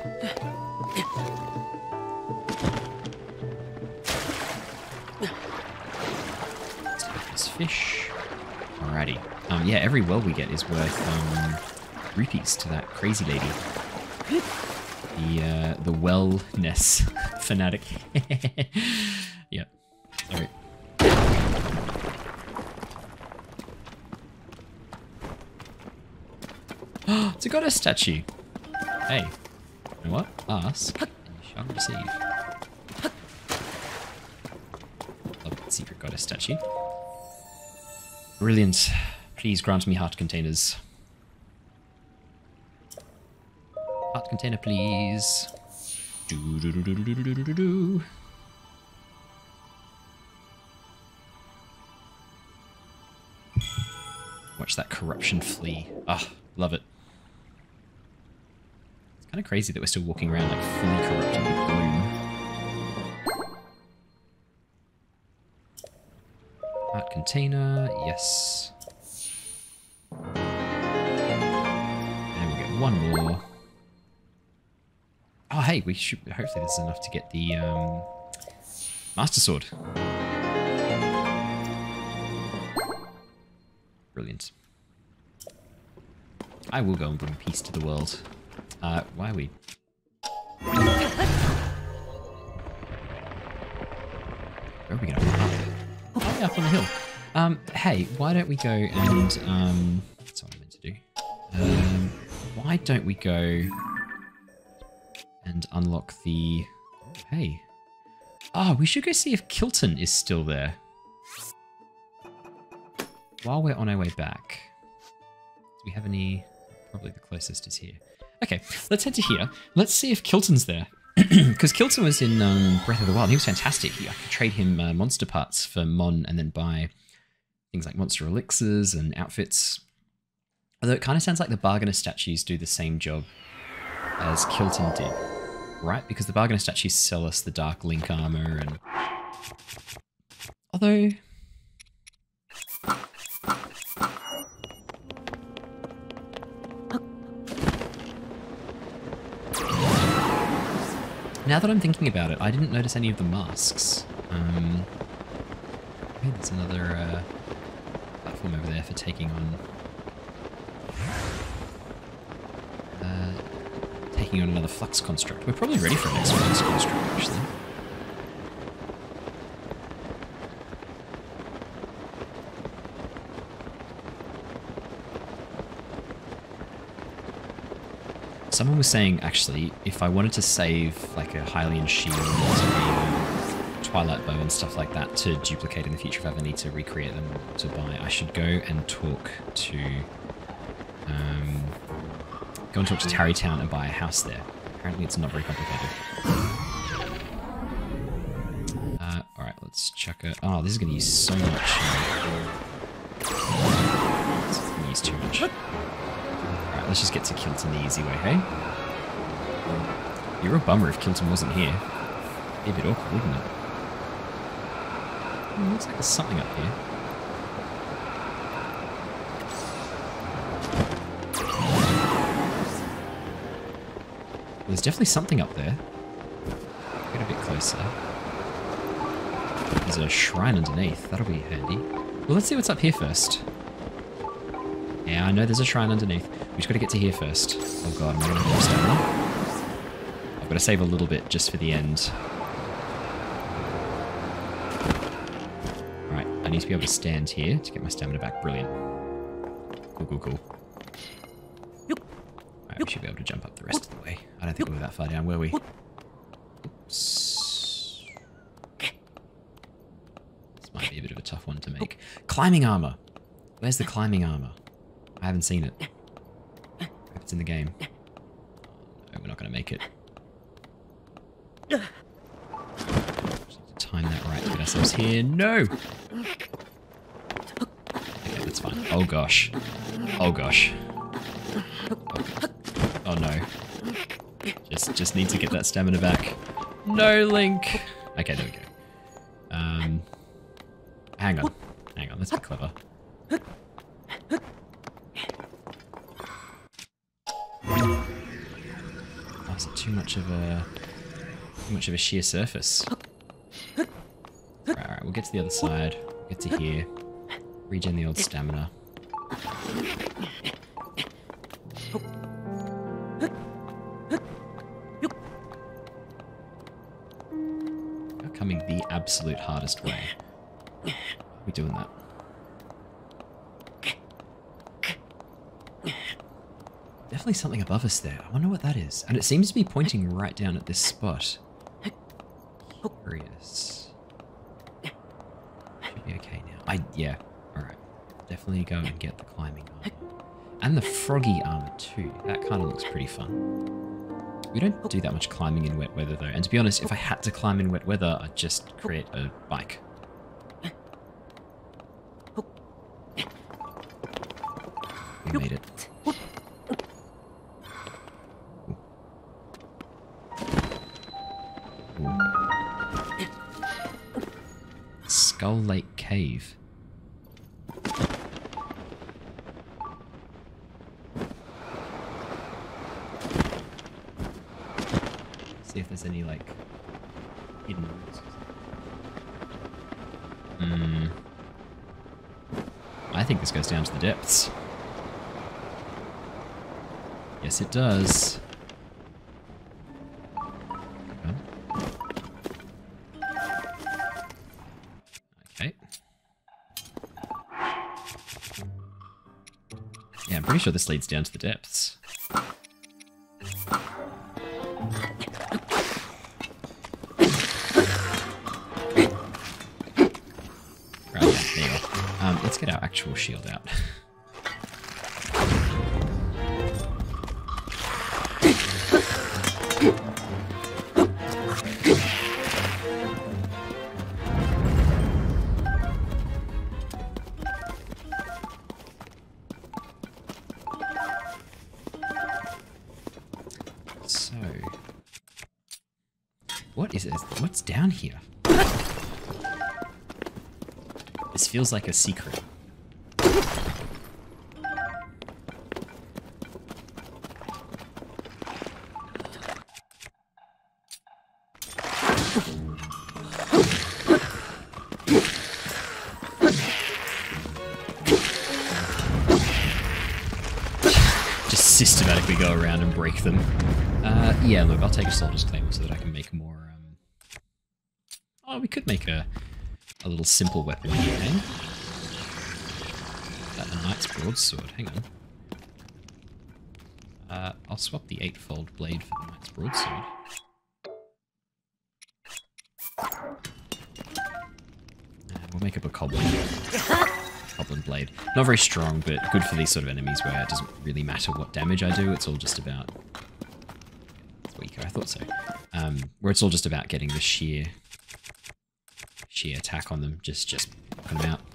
Let's take this fish. Alrighty. Yeah, every well we get is worth rupees to that crazy lady. The wellness fanatic. Yep. Sorry. It's a goddess statue. Hey. You know what? Ask and you shall receive. Love that secret goddess statue. Brilliant. Please grant me heart containers. Heart container, please. Do. Watch that corruption flee. Ah, love it. It's kind of crazy that we're still walking around like fully corrupted with gloom. Heart container, yes. And we'll get 1 more. Oh, hey, we should. Hopefully, this is enough to get the Master Sword. Brilliant. I will go and bring peace to the world. Why are we? Where are we going? Oh, yeah, up on the hill. Hey, why don't we go and that's what I meant to do. Why don't we go and unlock the... Hey. Oh, we should go see if Kilton is still there. While we're on our way back. Do we have any... Probably the closest is here. Okay, let's head to here. Let's see if Kilton's there. Because Kilton was in Breath of the Wild. He was fantastic. I could trade him monster parts for Mon and then buy things like monster elixirs and outfits. Although it kind of sounds like the Bargainer statues do the same job as Kilton did. Right? Because the Bargainer statues sell us the Dark Link armor and... Although... Now that I'm thinking about it, I didn't notice any of the masks. Hey, there's another platform over there for taking on... taking on another flux construct. We're probably ready for an next flux construct, actually. Someone was saying, actually, if I wanted to save like a Hylian shield, a Twilight bow and stuff like that to duplicate in the future if I ever need to recreate them to buy, I should go and talk to Tarrytown and buy a house there. Apparently it's not very complicated. Alright, let's chuck it. Oh, this is going to use so much. This is going to use too much. Alright, let's just get to Kilton the easy way, hey? You're a bummer if Kilton wasn't here. It'd be a bit awkward, wouldn't it? Looks like there's something up here. There's definitely something up there. Get a bit closer. There's a shrine underneath. That'll be handy. Well, let's see what's up here first. Yeah, I know there's a shrine underneath. We just got to get to here first. Oh god, am I going to have stamina? I've got to save a little bit just for the end. Alright, I need to be able to stand here to get my stamina back. Brilliant. Cool, cool, cool. Alright, we should be able to jump up the rest of the way. I don't think we were that far down, were we? Oops. This might be a bit of a tough one to make. Climbing armor. Where's the climbing armor? I haven't seen it. If it's in the game. No, we're not going to make it. Just need to time that right to get ourselves here. No! Okay, that's fine. Oh gosh. Oh gosh. Oh no. Just need to get that stamina back. No, Link! Okay, there we go. Hang on. Hang on, let's be clever. Oh, is it too much of a sheer surface? Alright, we'll get to the other side. We'll get to here. Regen the old stamina. We're coming the absolute hardest way. How are we doing that? Definitely something above us there. I wonder what that is. And it seems to be pointing right down at this spot. Curious. Should be okay now. Yeah. Alright. Definitely go and get the climbing armor. And the froggy armor too. That kind of looks pretty fun. We don't do that much climbing in wet weather though. And to be honest, if I had to climb in wet weather, I'd just create a bike. We made it. Skull Lake Cave. See if there's any, like, hidden roots. I think this goes down to the depths. Yes, it does. Okay. Yeah, I'm pretty sure this leads down to the depths. Right, yeah, there you go. Let's get our actual shield out. So, what is it? What's down here? This feels like a secret. go around and break them. Yeah, look, I'll take a Soldier's Claymore so that I can make more... Oh, we could make a little simple weapon here, eh? That a Knight's Broadsword, hang on. I'll swap the 8-fold blade for the Knight's Broadsword. We'll make up a Goblin blade. Not very strong, but good for these sort of enemies where it doesn't really matter what damage I do, it's all just about... It's weaker, I thought so. Where it's all just about getting the sheer attack on them, just knocking them out.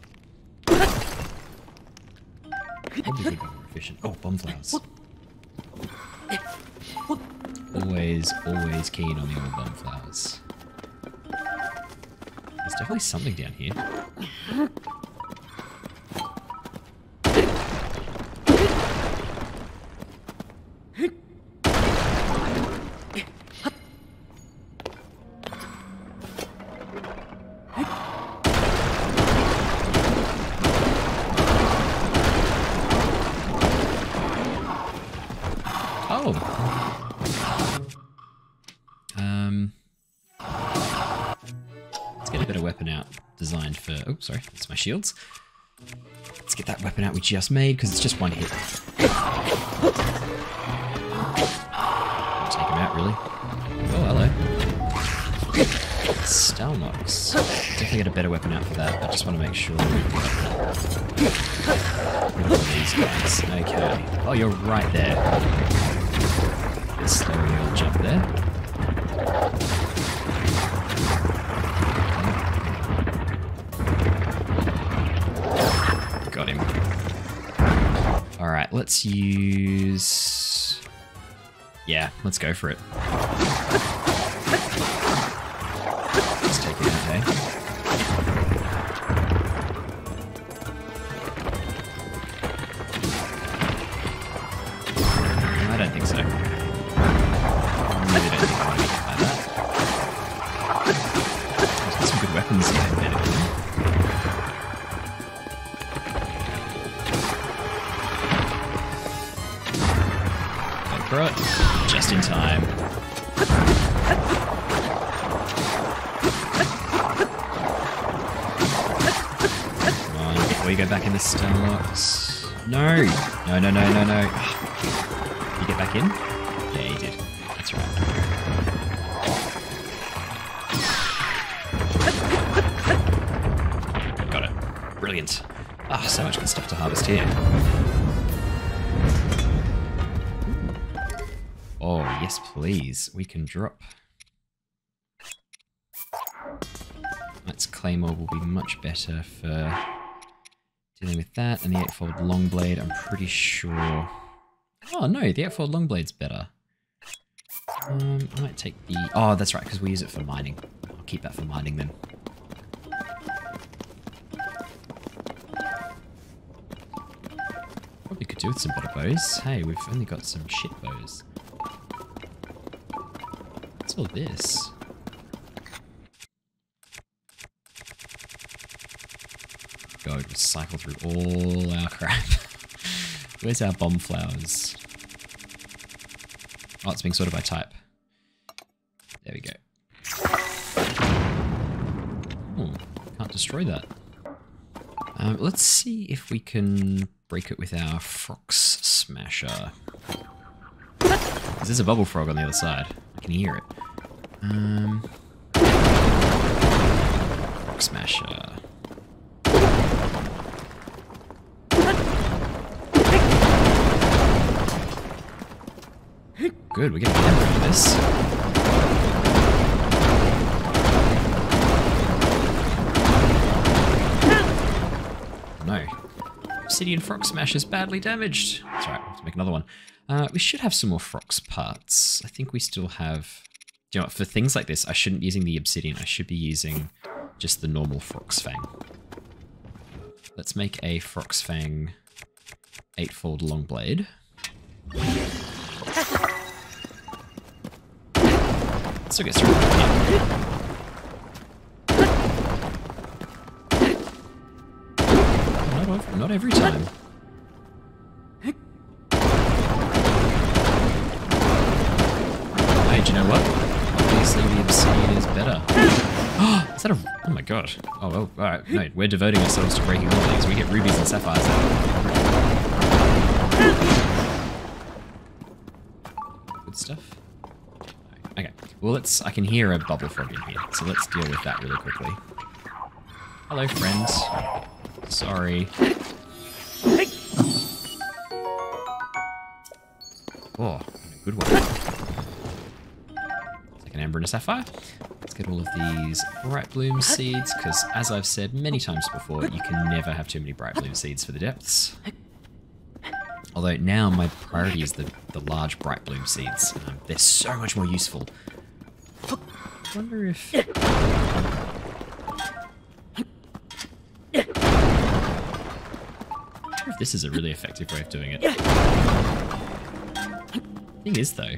Probably be more efficient. Oh, bomb flowers. Always keen on the old bomb flowers. There's definitely something down here. Let's get a better weapon out designed for... Oh, sorry, that's my shields. Let's get that weapon out we just made, because it's just one hit. Take him out, really. Oh, hello. Stalnox. Definitely get a better weapon out for that, but I just want to make sure we've got these guys. Okay. Oh, you're right there. Let's slow your jump there. Got him. Alright, let's use... Yeah, let's go for it. Let's take it out, eh? I don't think so. I really don't think I want to get by that. There's got some good weapons here, medical. Just in time. Come on, before you go back in the Stalnox. No! No, no, no, no, no. Did you get back in? Yeah, he did. That's right. Got it. Brilliant. Ah, so much good stuff to harvest here. Oh, yes please. We can drop. Knight's Claymore will be much better for dealing with that. And the 8-fold Longblade, I'm pretty sure... Oh no, the 8-fold Longblade's better. I might take the... Oh, that's right, because we use it for mining. I'll keep that for mining then. Probably could do with some better bows. Hey, we've only got some shit bows. What's all this? God, we'll cycle through all our crap. Where's our bomb flowers? Oh, it's being sorted by type. There we go. Oh, can't destroy that. Let's see if we can break it with our Frox Smasher. There's a bubble frog on the other side. I can hear it. Frox Smasher. Good, we're getting damage out of this. No. Obsidian Frox Smash is badly damaged. That's right, we'll have to make another one. We should have some more Frox parts. I think we still have... Do you know what, for things like this, I shouldn't be using the obsidian. I should be using just the normal Frox Fang. Let's make a Frox Fang 8-fold Longblade. Still gets through. Not every time. It's better. Is that a... Oh my god. Oh, well, alright. No, we're devoting ourselves to breaking all these. We get rubies and sapphires out. Good stuff. Okay. Well, I can hear a bubble frog in here, so let's deal with that really quickly. Hello, friends. Sorry. Oh, a good one. It's like an amber and a sapphire. Let's get all of these bright bloom seeds, because as I've said many times before, you can never have too many bright bloom seeds for the depths. Although now my priority is the large bright bloom seeds. They're so much more useful. I wonder if... this is a really effective way of doing it. Thing is, though,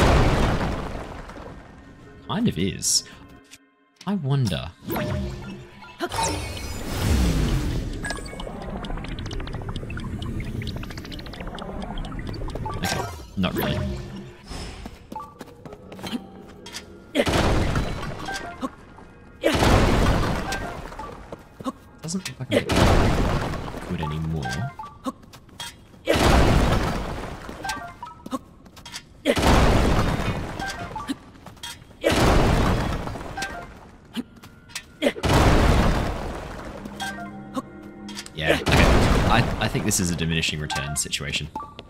kind of is. I wonder. Okay, not really. Doesn't look like I'm good anymore. Yeah, okay. I think this is a diminishing return situation.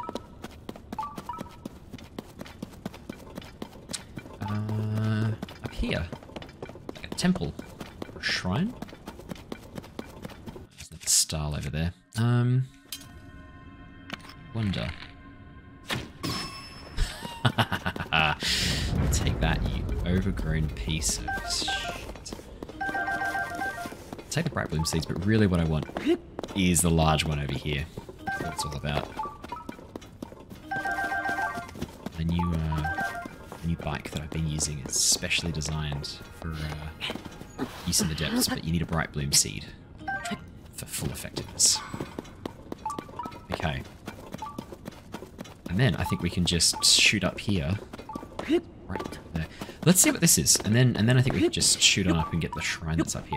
Up here. Like a temple. Or a shrine? There's another style over there. Wonder. Take that, you overgrown piece of shit. Take the bright bloom seeds, but really what I want is the large one over here. That's what it's all about. A new bike that I've been using is specially designed for use in the depths, but you need a bright bloom seed for full effectiveness. Okay. And then I think we can just shoot up here. Right there. Let's see what this is. And then I think we can just shoot on up and get the shrine that's up here.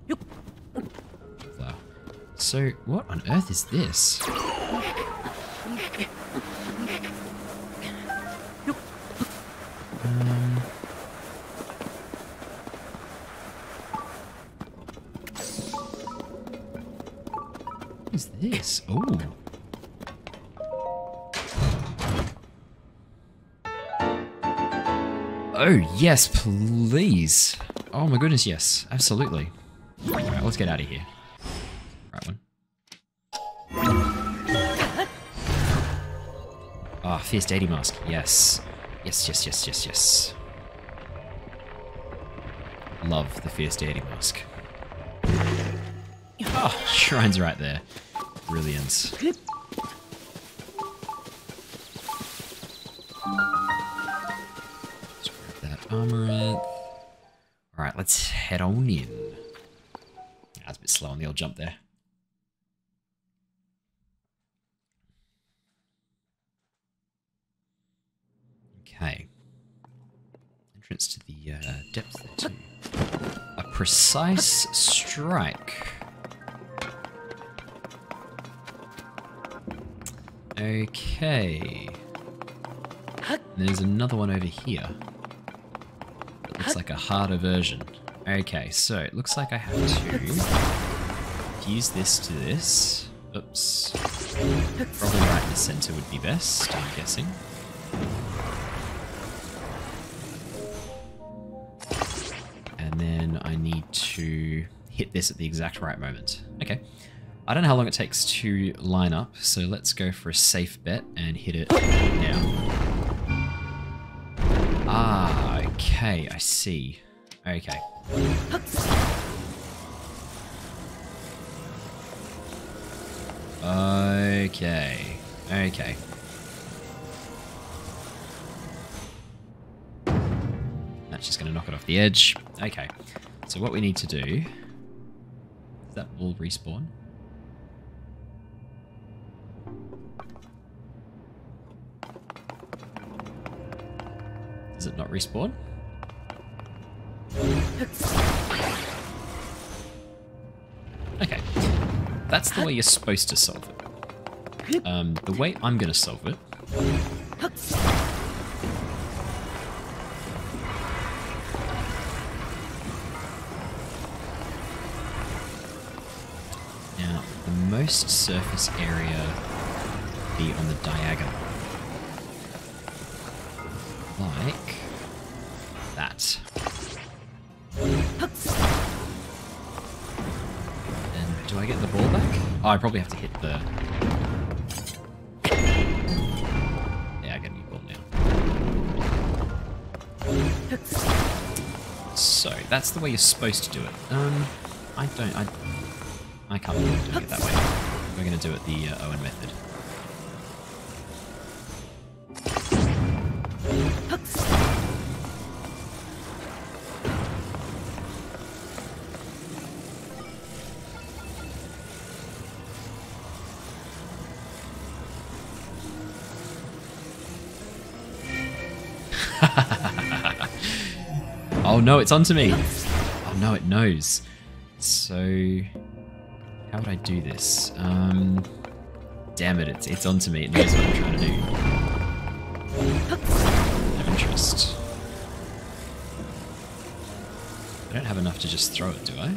So, what on earth is this? What is this? Oh. Oh, yes, please. Oh my goodness, yes. Absolutely. Alright, let's get out of here. Right one. Ah, Fierce Deity Mask. Yes. Yes, yes, yes, yes, yes. Love the Fierce Deity Mask. Oh, shrine's right there. Brilliant. Let's grab that armorette. Alright, let's head on in. That's a bit slow on the old jump there. Okay. Entrance to the depth there too. A precise strike. Okay. There's another one over here. It looks like a harder version. Okay, so it looks like I have to fuse this to this. Oops. Probably right in the center would be best, I'm guessing. And then I need to hit this at the exact right moment. Okay. I don't know how long it takes to line up, so let's go for a safe bet and hit it now. Ah, okay, I see. Okay. Okay. Okay. That's just going to knock it off the edge. Okay. So what we need to do... Does that ball respawn? Does it not respawn? Okay. That's the way you're supposed to solve it. The way I'm going to solve it... Now, the most surface area be on the diagonal. Like that. And do I get the ball back? Oh, I probably have to hit the... Yeah, I get a new ball now. So, that's the way you're supposed to do it. I can't believe doing it that way. We're going to do it the Owen method. Oh no, it's onto me! Oh no, it knows. So... how would I do this? Damn it, it's onto me. It knows what I'm trying to do. I have interest. I don't have enough to just throw it, do I?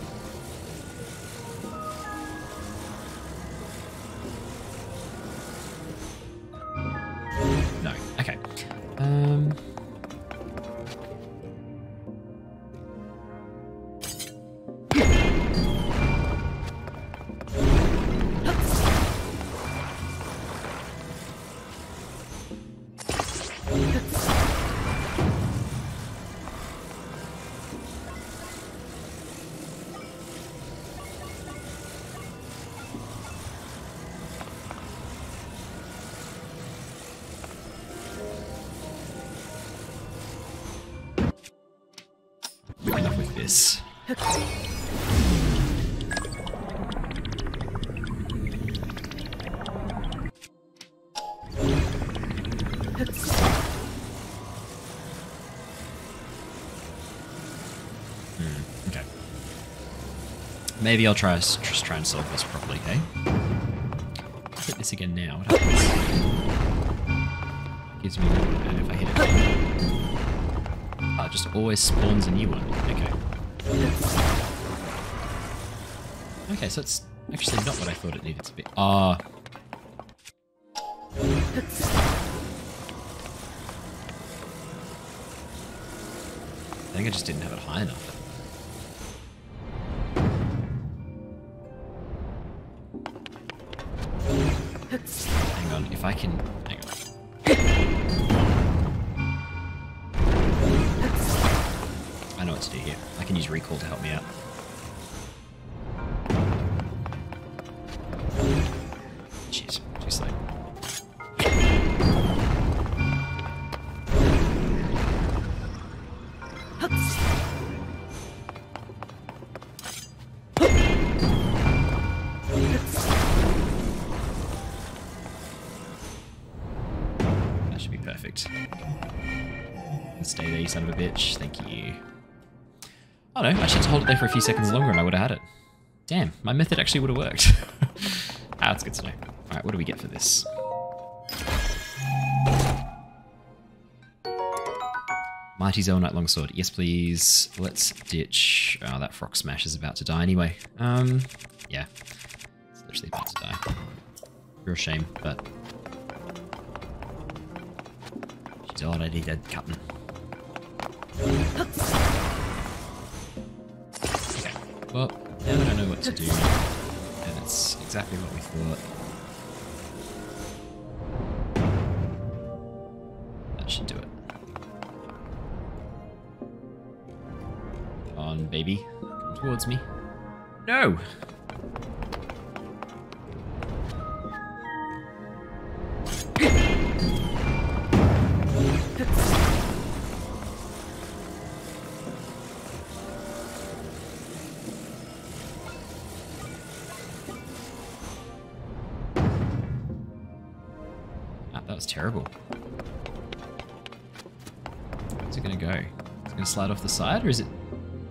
No. Okay. Enough with this. Okay. Maybe I'll just try and solve this properly, eh? Hit this again now. What happens? Gives me, and if I hit it again, it just always spawns a new one. Okay. Okay, so it's actually not what I thought it needed to be. Ah. I think I just didn't have it high enough. Hang on, if I can... hang on. I know what to do here. I can use recall to help me out. Jeez, too slow. That should be perfect. Stay there, you son of a bitch. Thank you. Oh no, I just had to hold it there for a few seconds longer and I would have had it. Damn, my method actually would have worked. That's good to know. Alright, what do we get for this? Mighty Zoanite Longsword. Yes, please. Let's ditch... oh, that Frog Smash is about to die anyway. Yeah. It's literally about to die. Real shame, but... she's already dead, Captain. Okay, well, now that I know what to do, and it's exactly what we thought. That should do it. Come on, baby. Come towards me. No! That was terrible. Where's it gonna go? Is it gonna slide off the side, or is it...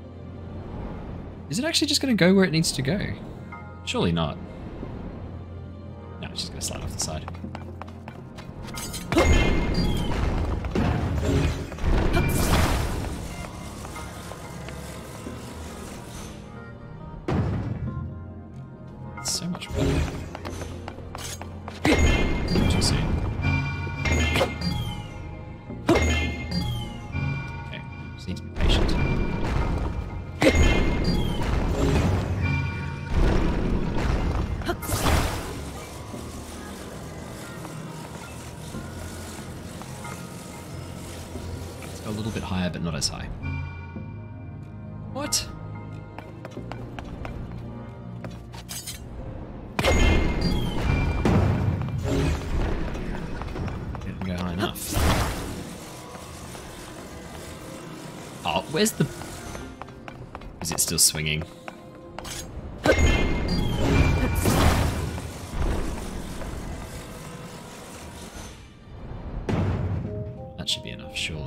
Is it actually just going to go where it needs to go? Surely not. No, it's just going to slide off the side. It's so much better. Too soon. Okay, just need to be patient. Let's go a little bit higher, but not as high. What? Didn't go high enough. Oh, where's the... Is it still swinging? That should be enough, surely.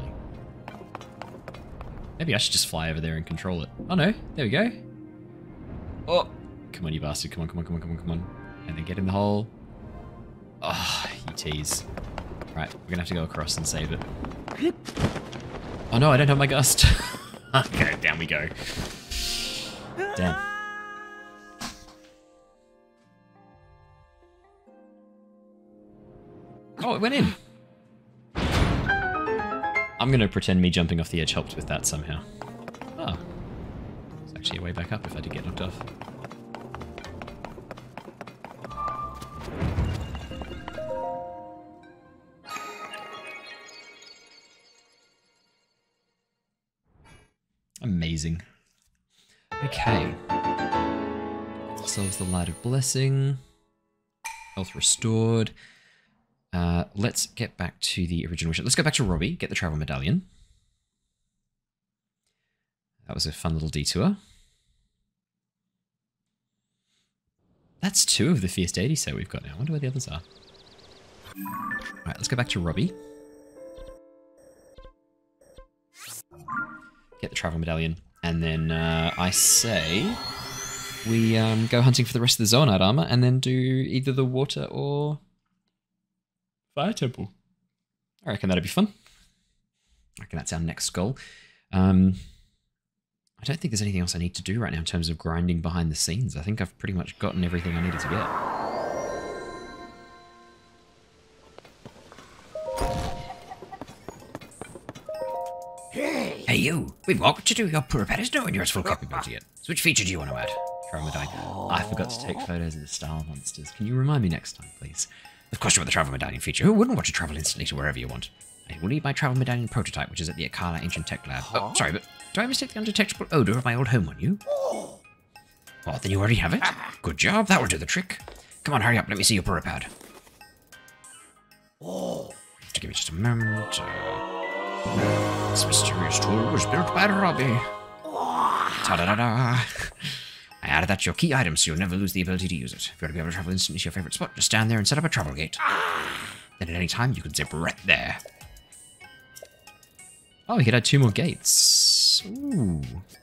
Maybe I should just fly over there and control it. Oh no, there we go. Oh, come on you bastard, come on, come on, come on, come on, come on. And then get in the hole. Oh, you tease. Right, we're gonna have to go across and save it. Oh no, I don't have my gust. Okay, down we go. Damn. Oh, it went in. I'm going to pretend me jumping off the edge helped with that somehow. Oh. There's actually a way back up if I did get knocked off. Amazing. Okay. Ourselves the Light of Blessing. Health restored. Let's get back to the original mission. Let's go back to Robbie, get the travel medallion. That was a fun little detour. That's 2 of the Fierce Deity set we've got now. I wonder where the others are. Alright, let's go back to Robbie. Get the travel medallion. And then I say we go hunting for the rest of the Zoanite armor and then do either the water or fire temple. I reckon that'd be fun. I reckon that's our next goal. I don't think there's anything else I need to do right now in terms of grinding behind the scenes. I think I've pretty much gotten everything I needed to Hey you! We've got to do. Your Puripet is nowhere near its full capability yet. So which feature do you want to add? Travel medallion. I forgot to take photos of the star monsters. Can you remind me next time, please? Of course you want the travel medallion feature. Who wouldn't want to travel instantly to wherever you want? I will need my travel medallion prototype, which is at the Akala Ancient Tech Lab. Oh, sorry, but do I mistake the undetectable odor of my old home on you? Oh, then you already have it? Good job, that will do the trick. Come on, hurry up, let me see your Puripad. To give me just a moment. This mysterious tool was built by Robbie. Ta-da-da-da. I added that to your key item so you'll never lose the ability to use it. If you want to be able to travel instantly to your favorite spot, just stand there and set up a travel gate. Then at any time, you can zip right there. Oh, we could add 2 more gates. Ooh.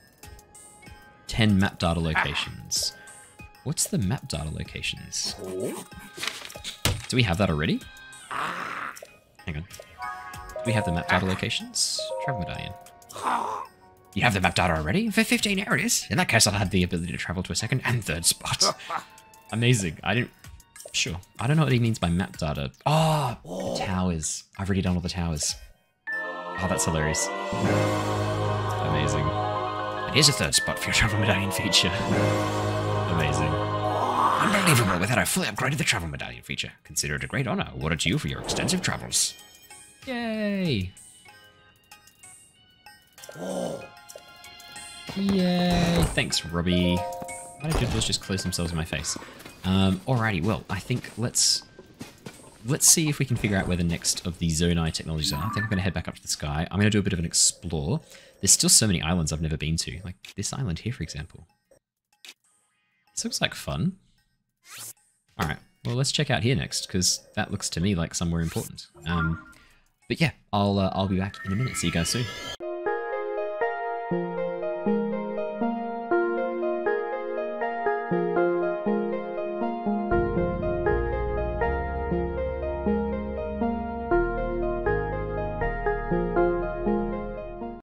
10 map data locations. What's the map data locations? Do we have that already? Hang on. Do we have the map data locations? Travel medallion. You have the map data already? For 15 areas? In that case, I'll have the ability to travel to a 2nd and 3rd spot. Amazing. Sure. I don't know what he means by map data. Oh, towers. I've already done all the towers. Oh, that's hilarious. Amazing. And here's a 3rd spot for your travel medallion feature. Amazing. Unbelievable. With that, I've fully upgraded the travel medallion feature. Consider it a great honor awarded to you for your extensive travels. Yay. Yay. Thanks, Robbie. Why did those just close themselves in my face? Alrighty, well, I think let's see if we can figure out where the next of the Zonai technologies are. I think I'm going to head back up to the sky. I'm going to do a bit of an explore. There's still so many islands I've never been to. Like this island here, for example. This looks like fun. Alright, well, let's check out here next, because that looks to me like somewhere important. But yeah, I'll be back in a minute. See you guys soon.